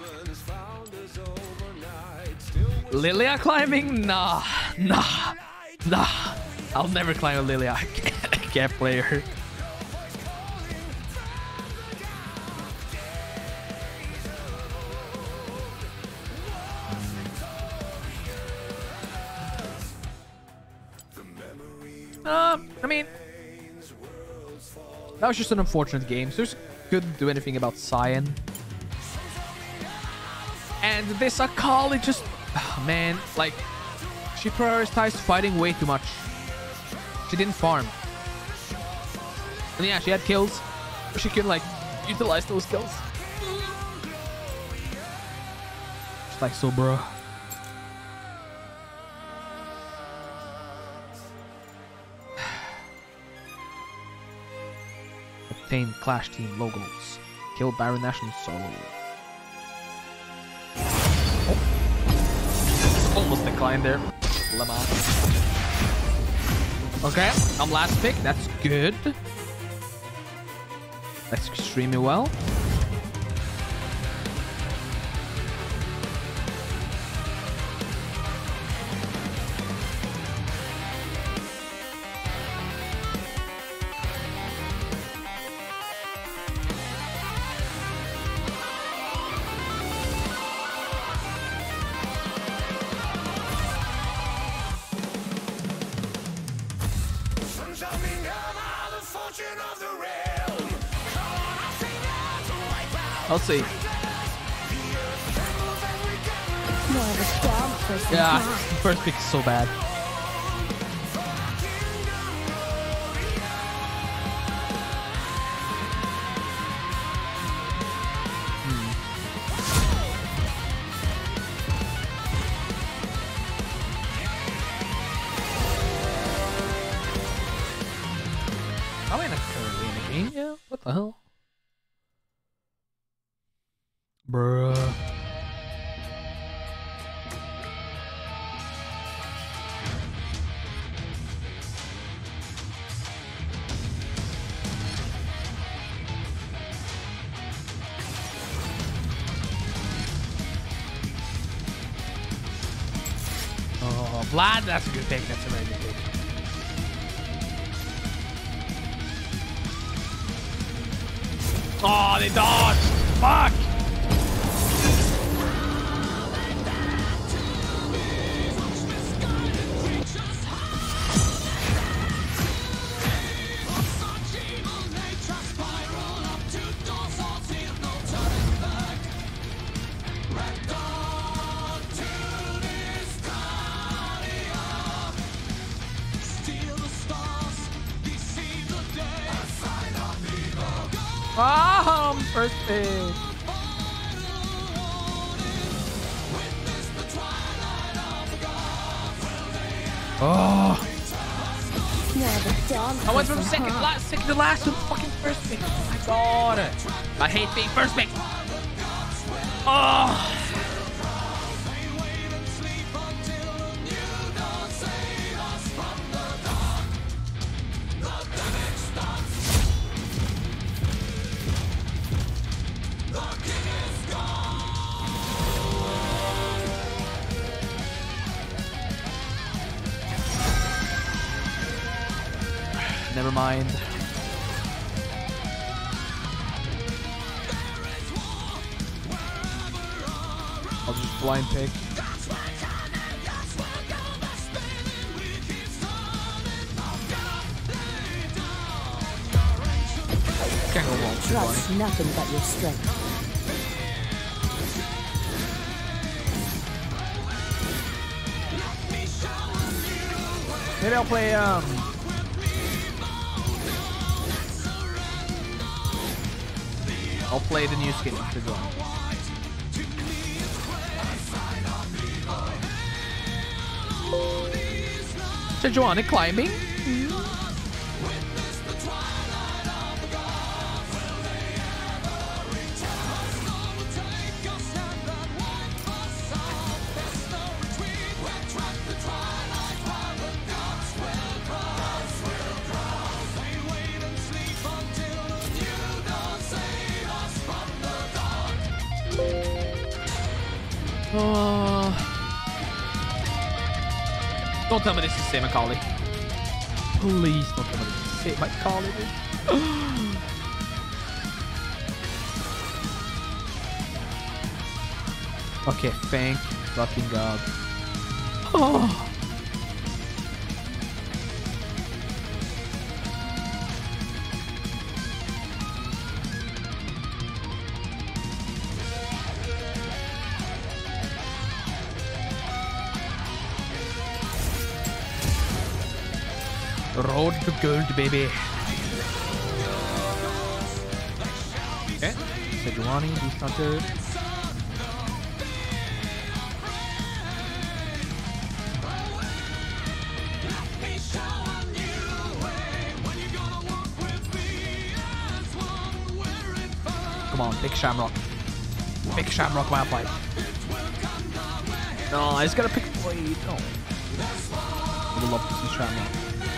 Lilia climbing? Nah. Nah. Nah. I'll never climb a Lilia. I can't, I can't play her. Um, I mean, that was just an unfortunate game. So just couldn't do anything about Cyan. And this Akali just, oh, man, like, she prioritized fighting way too much. She didn't farm. And yeah, she had kills, but she couldn't like utilize those kills. Just like so, bro. Obtain Clash Team logos. Kill Baron Nash solo. Oh. Almost declined there. Lemma. Okay, I'm last pick. That's good. That's extremely well. I'll see. Yeah, first pick is so bad. Hmm. Am I not currently in the game? Yeah. What the hell? Bruh. Oh, Vlad, that's a good pick. That's a very good pick. Oh, they dodged. Fuck. Ah, oh, first pick. Oh. I went from second last, second to last to fucking first pick. Oh my god. I hate being first pick. Oh. never mind. I'll just blind pick. Can't go wrong. with Trust blind. nothing but your strength. Maybe I'll play um I'll play the new skin to go. Sejuani climbing? Oh. Don't tell me this is Saint Macaulay. Please don't tell me this is Saint Macaulay. Okay, thank fucking God. Oh. Road to gold, baby. Okay. Sejuani, Beast Hunter. Come on, pick Shamrock. Pick Shamrock Malphite. No, I just gotta pick Blade. No. I would love to see Shamrock.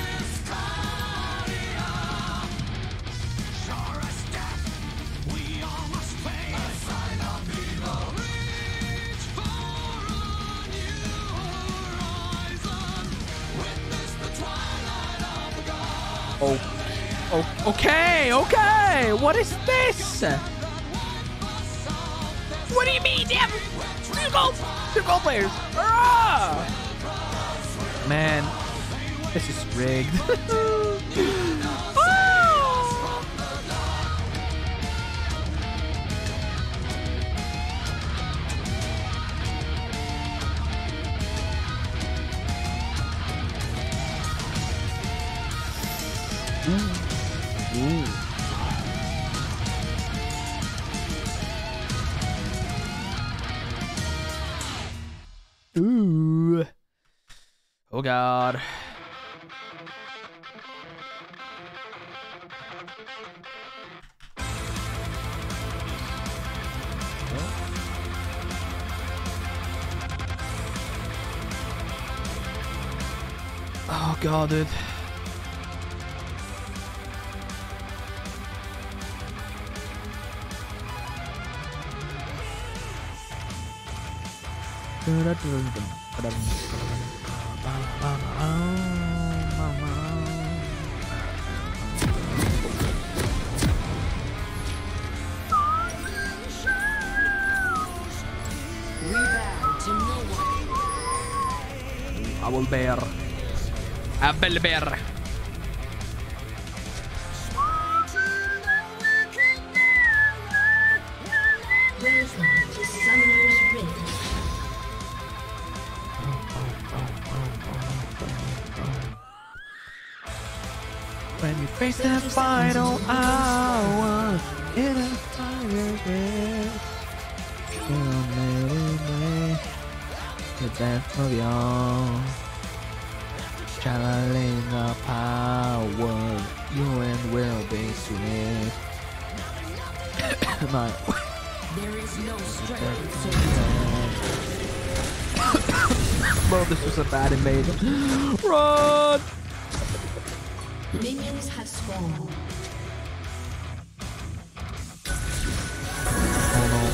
Oh, oh, okay, okay. What is this? What do you mean? Damn, two gold, two gold players. Ah! Man, this is rigged. Ah! Ooh. Ooh. Oh God. Oh God, dude. Owl bear. Apple bear. Welcome to Summoner's Rift. When we face the final hour in a fire grave, you'll never the death of y'all. Channeling the power, you and will be sweet. My There is no strength so bro, this was a bad invasion. Run! minions have spawned. Oh no.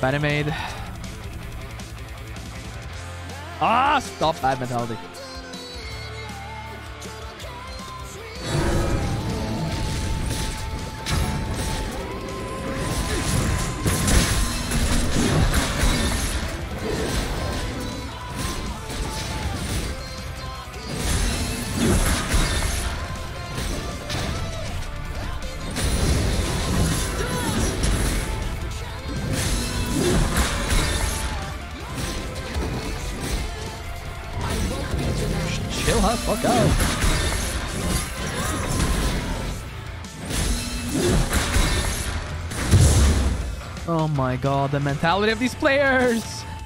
Animate. Ah, stop bad mentality. Chill her fuck out. Oh my god, the mentality of these players.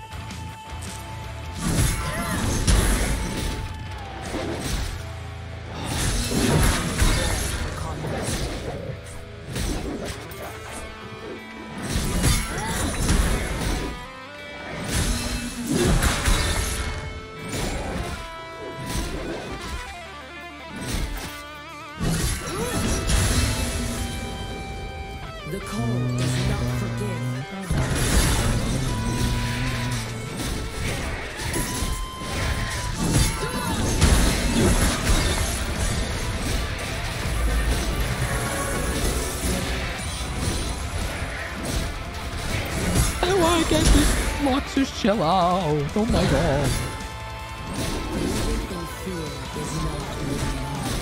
The cold does not forgive. How do I get this Loxus chill out? Oh my god. Everything fear is not within.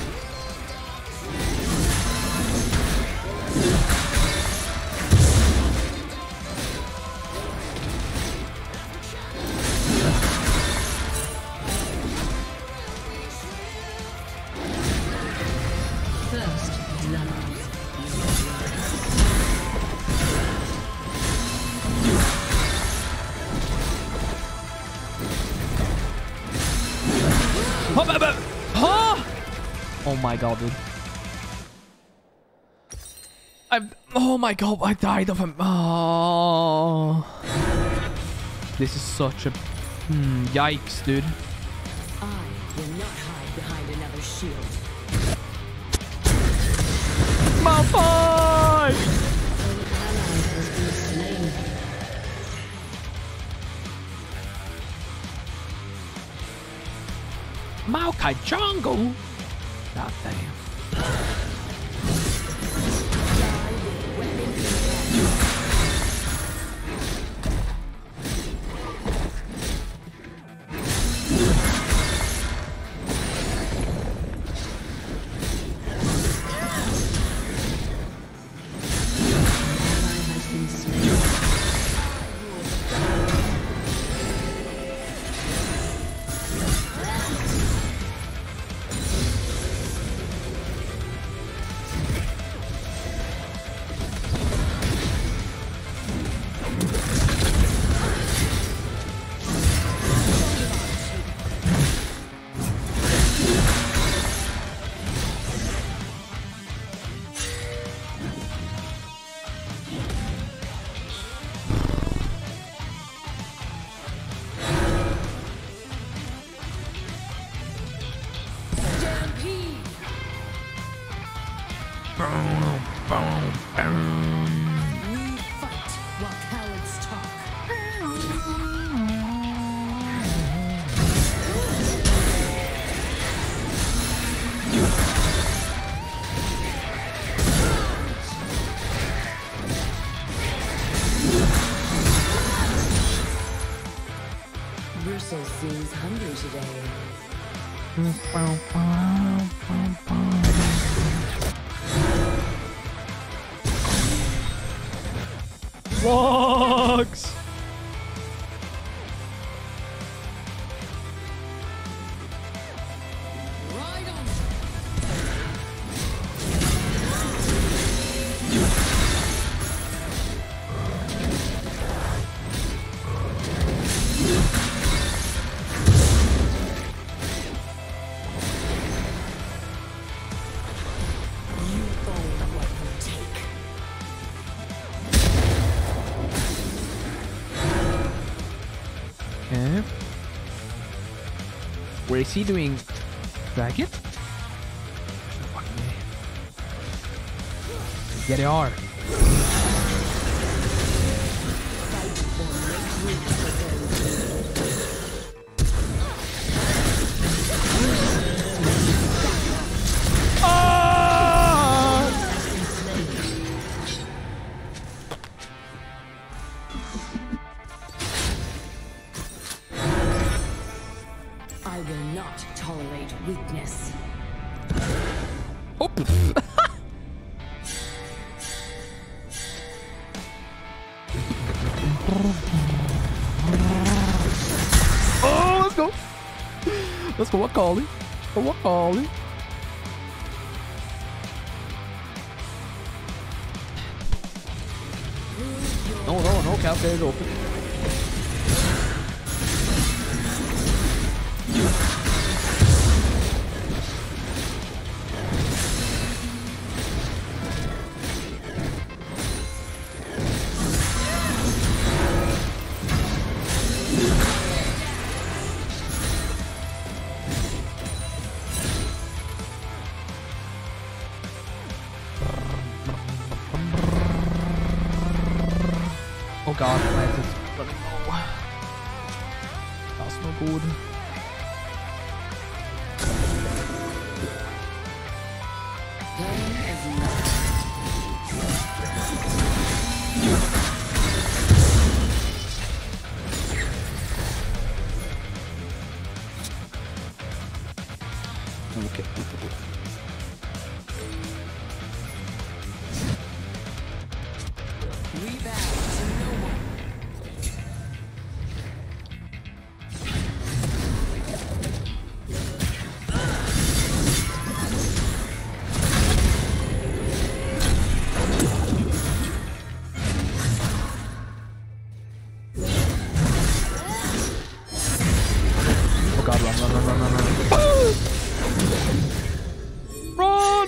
First love. Oh, but, but, huh? Oh my god, dude. I. Oh my god, I died of him. Oh. This is such a. Hmm, yikes, dude. I will not hide behind another shield. Malfoy! An ally has been slain. Maokai Jungle? God damn. We fight while cowards talk. Brussels seems hungry today. Rocks! Ride on. You own what you take. Okay. Where is he doing? Dragon? Fucking way. Yeah, they are. Oh, let's go. Let's go, Akali. Go, Akali. No, no, no, Cascade is open. Oh god, my head is running low. That's no good. Game is not. Okay. We bow to no one. Oh god, run, run, run, run, run, run. Run!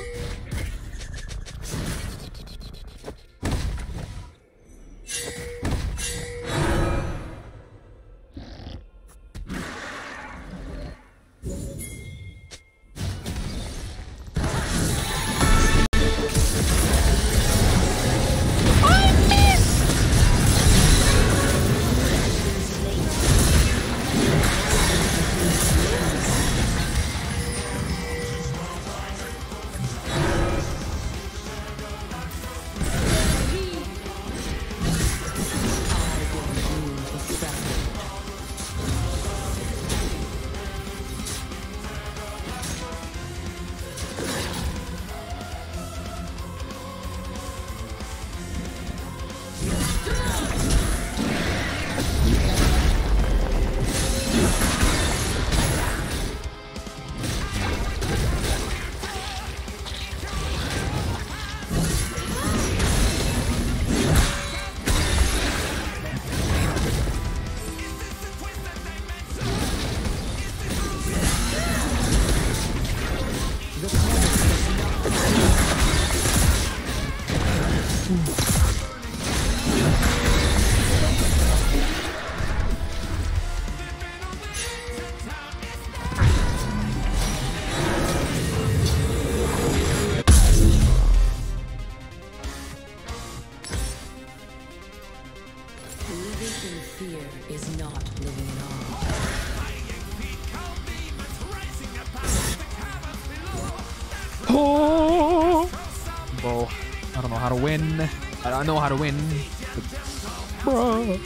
Living in fear is not living at all. Oh! Bro, I don't know how to win. I don't know how to win. Bro.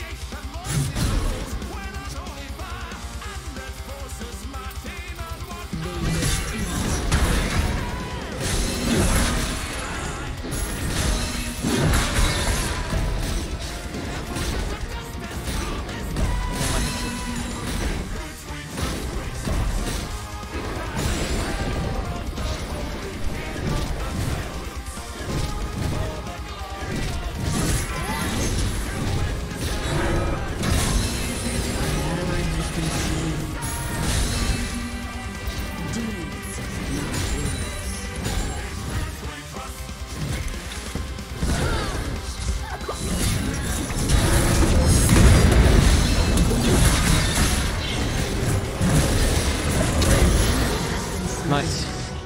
Nice.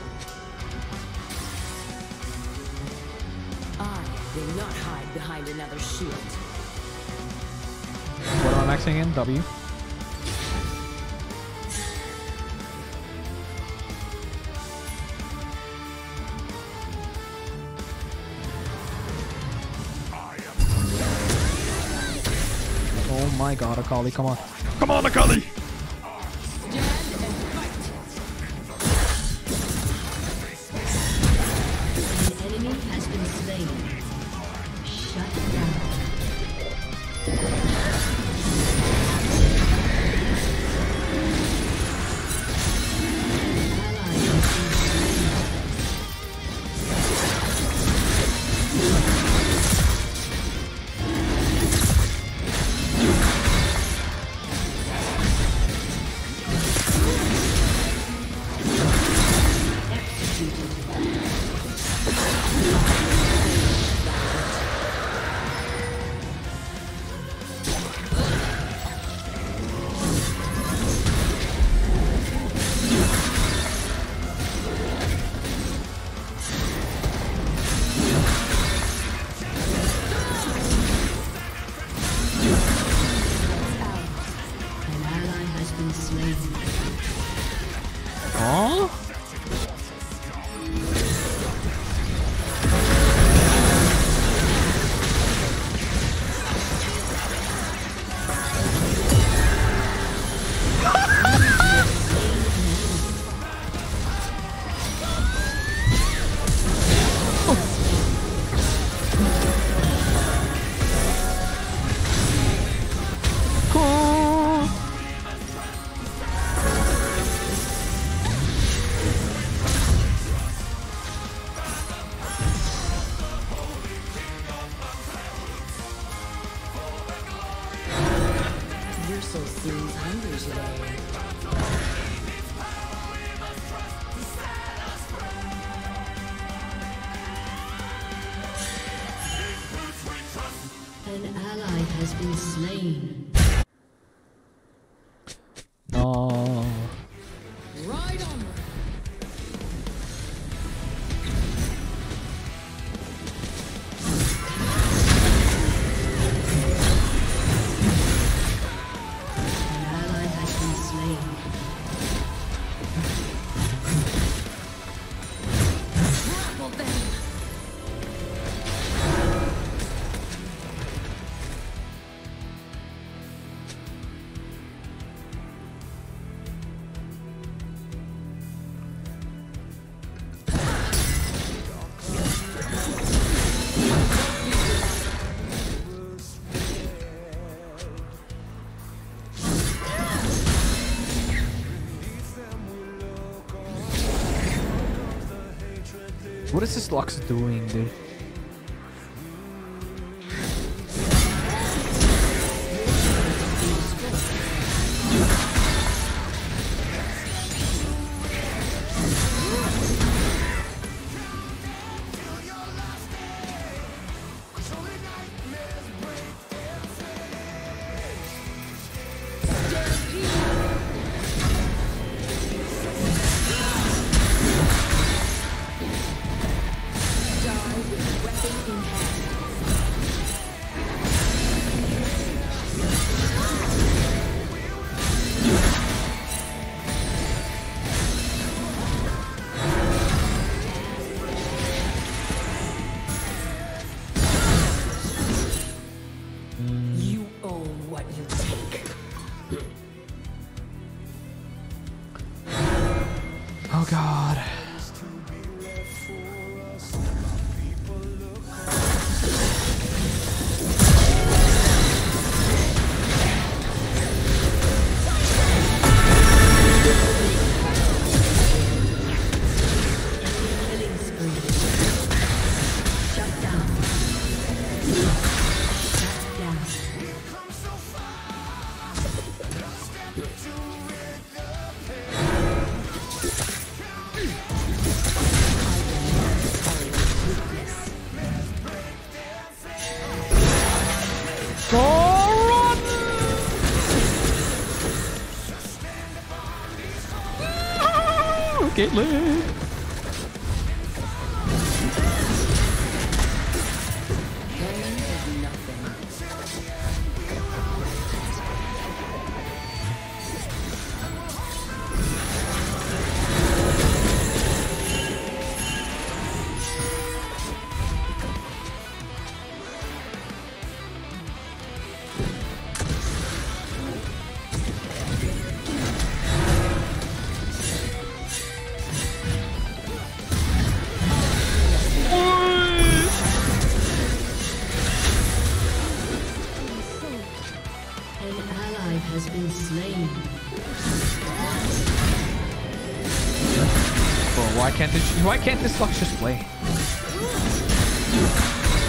I will not hide behind another shield. What am I maxing in? W. Oh my god, Akali, come on. Come on, Akali! An ally has been slain. Oh? Cool. You're so seems hungry today. An ally has been slain. No. Ride on. An ally has been slain. Grapple them. What is this Lux doing, dude? You own what you take. Oh god. Killing spree. Shut down. Shut down. Caitlyn. Pain is nothing. An ally has been slain. Bro, why can't this why can't this Lux just play?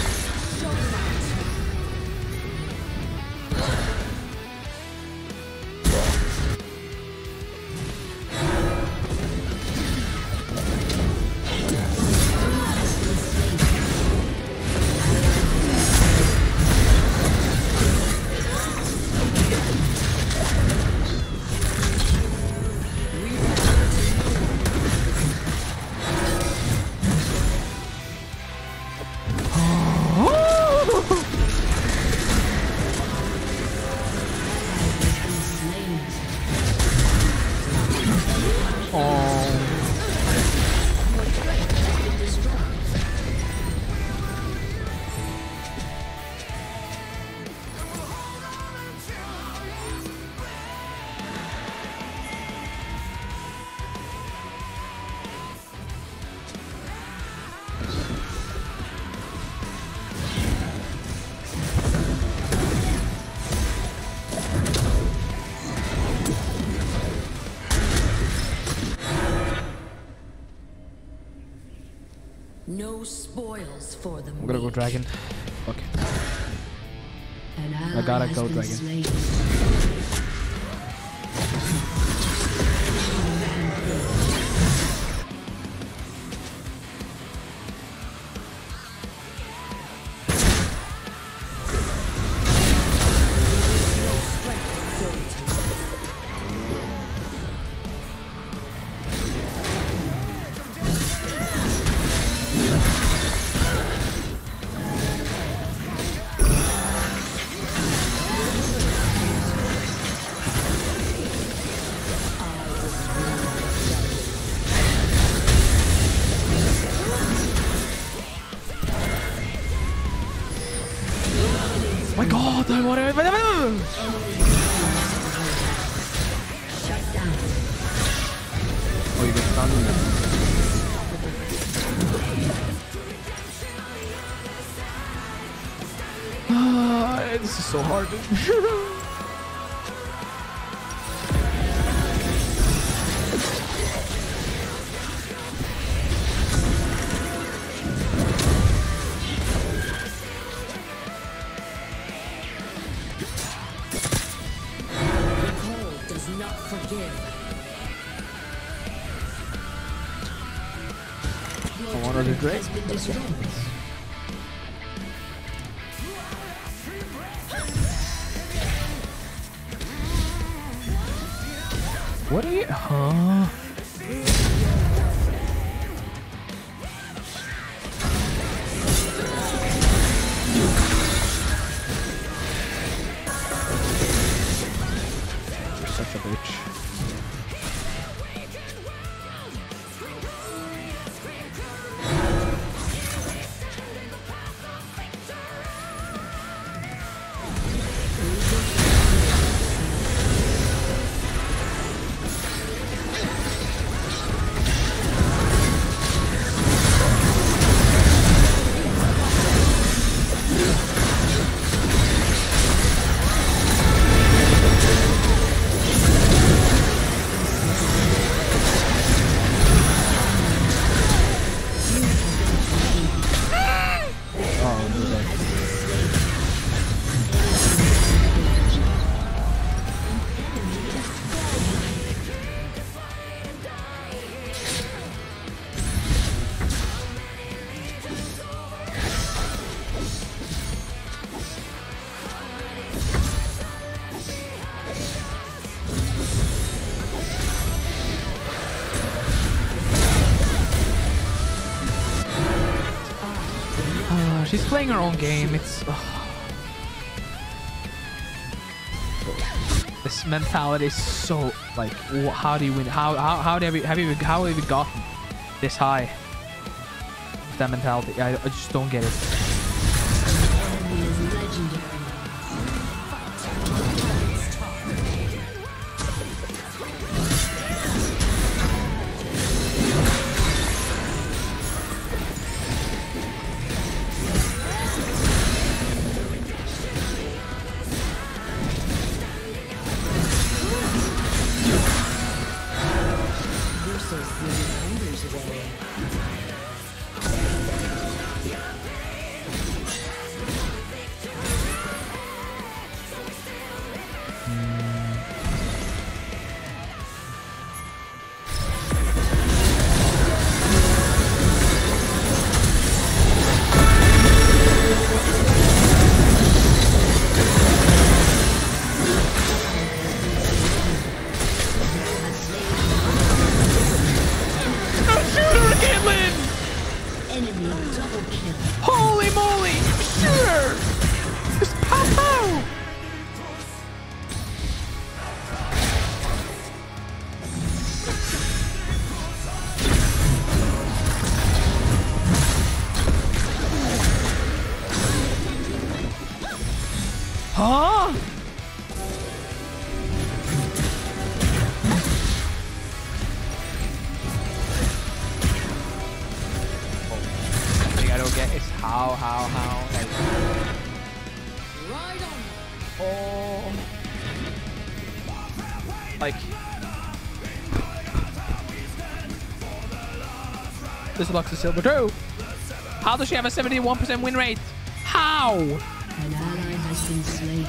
No spoils for them. I'm gonna go dragon. Okay. An I gotta ally has go been dragon. slain. My God! I want to. Oh, you get stunned. Ah, this is so hard. Cold does not forgive. I want to drink. Has been destroyed. What are you? Huh? You're such a bitch. Uh, she's playing her own game. It's ugh. This mentality is so like. wh- How do you win? How how how have you have you how have you gotten this high? That mentality. I, I just don't get it. Enemy is legendary. You're so sweet. Wonders away. Enemy double kill. Holy moly! Sure! Just pow pow! Huh? Thing I don't get is how, how, how, like, Right on. oh, like, this looks a silver too. How does she have a seventy-one percent win rate? How? An ally has been slain.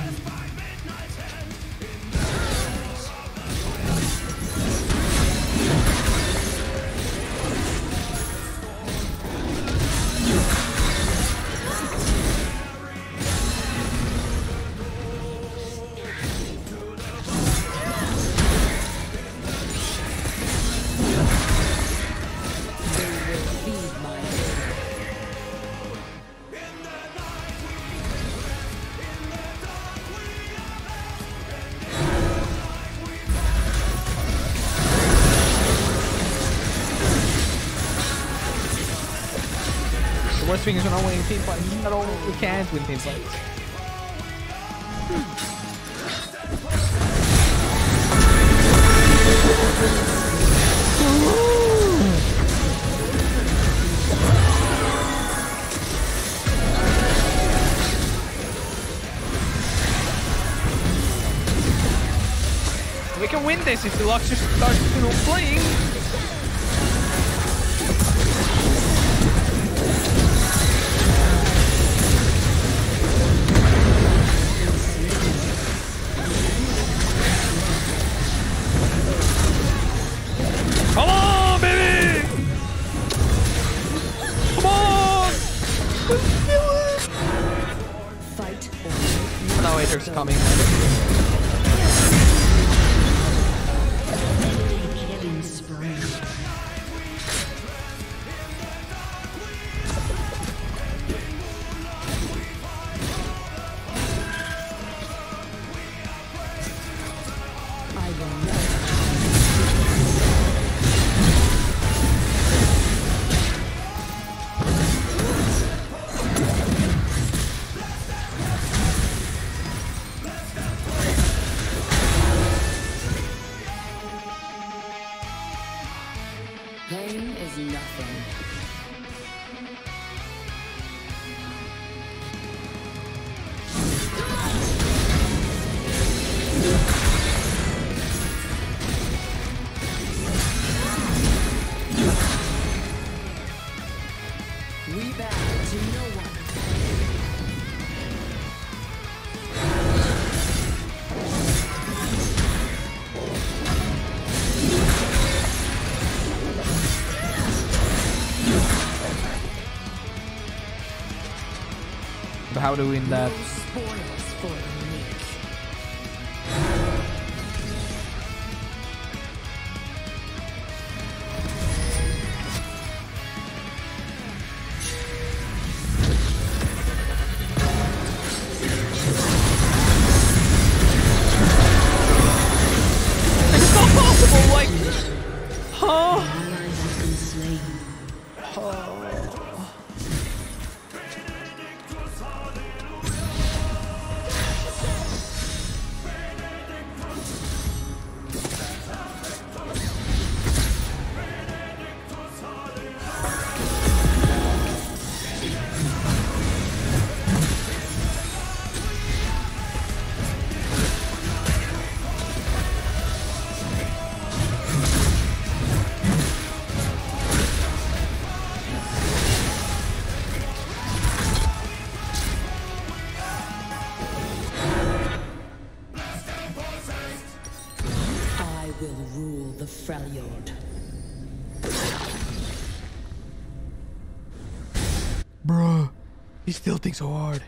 The worst thing is we're not winning team fights. Not all, we can't win team fights. We can win this if the Lux just starts, you know, playing. Come on, baby! Come on! Fight or No, Atrix coming. Killing spree. I will not. Pain is nothing. We bow to no one. But how do we win that? Spoils for the meek. It's not possible, like... Huh? Ally has been slain. I will rule the Freljord. Bruh. He still thinks so hard.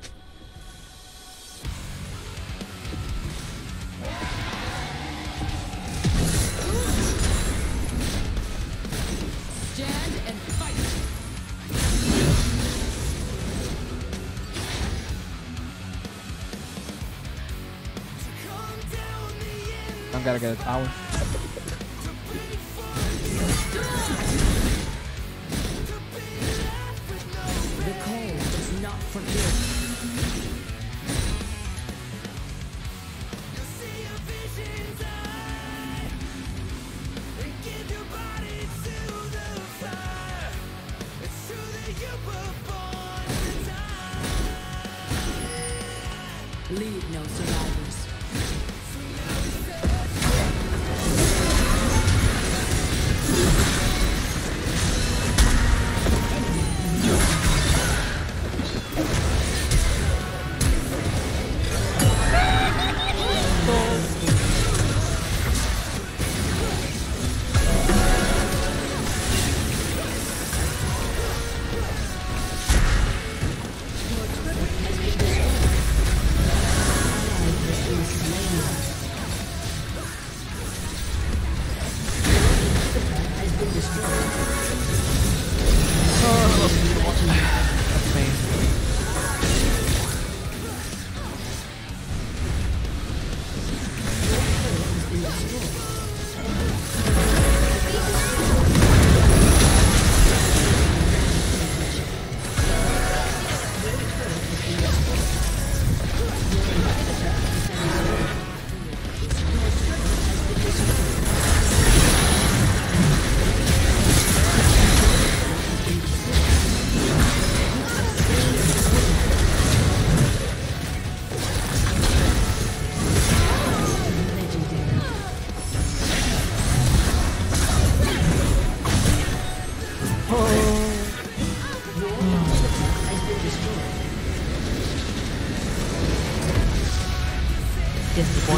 Stand and fight. I gotta get a tower. The cold does not forgive. Leave no survivors.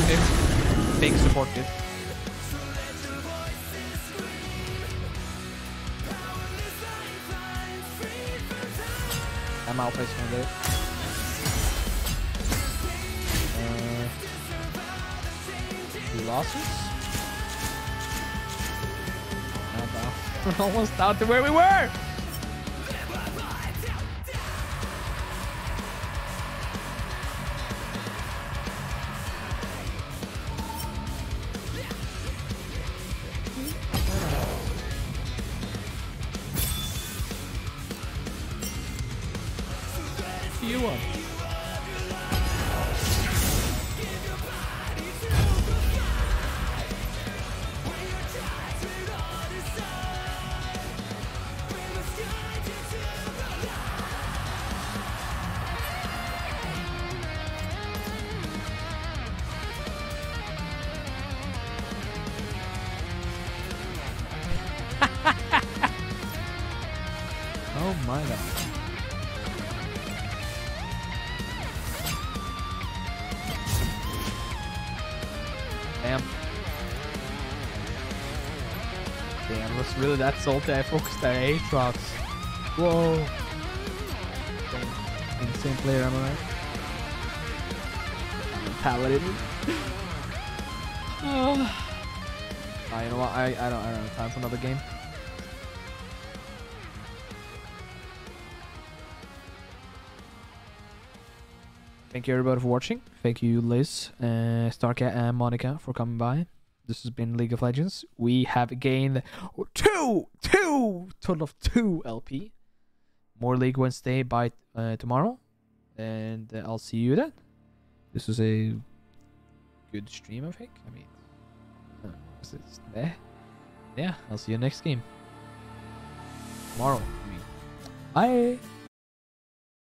supportive. Big supportive. I'm out place one day. Uh, two losses. And, uh, we're almost down to where we were. You won. Oh my god. Damn. Damn, was really that salty. I focused at Aatrox. Whoa. Damn. Insane player, am I right? Mentality. Oh. Ah, you know what? I, I don't I don't have time for another game. Thank you everybody for watching. Thank you Liz, uh, Starcat and Monica for coming by. This has been League of Legends. We have gained two, two, total of two L P. More League Wednesday by uh, tomorrow. And uh, I'll see you then. This was a good stream, I think. I mean, uh, it's, it's, eh. Yeah, I'll see you next game. Tomorrow, I mean. Bye.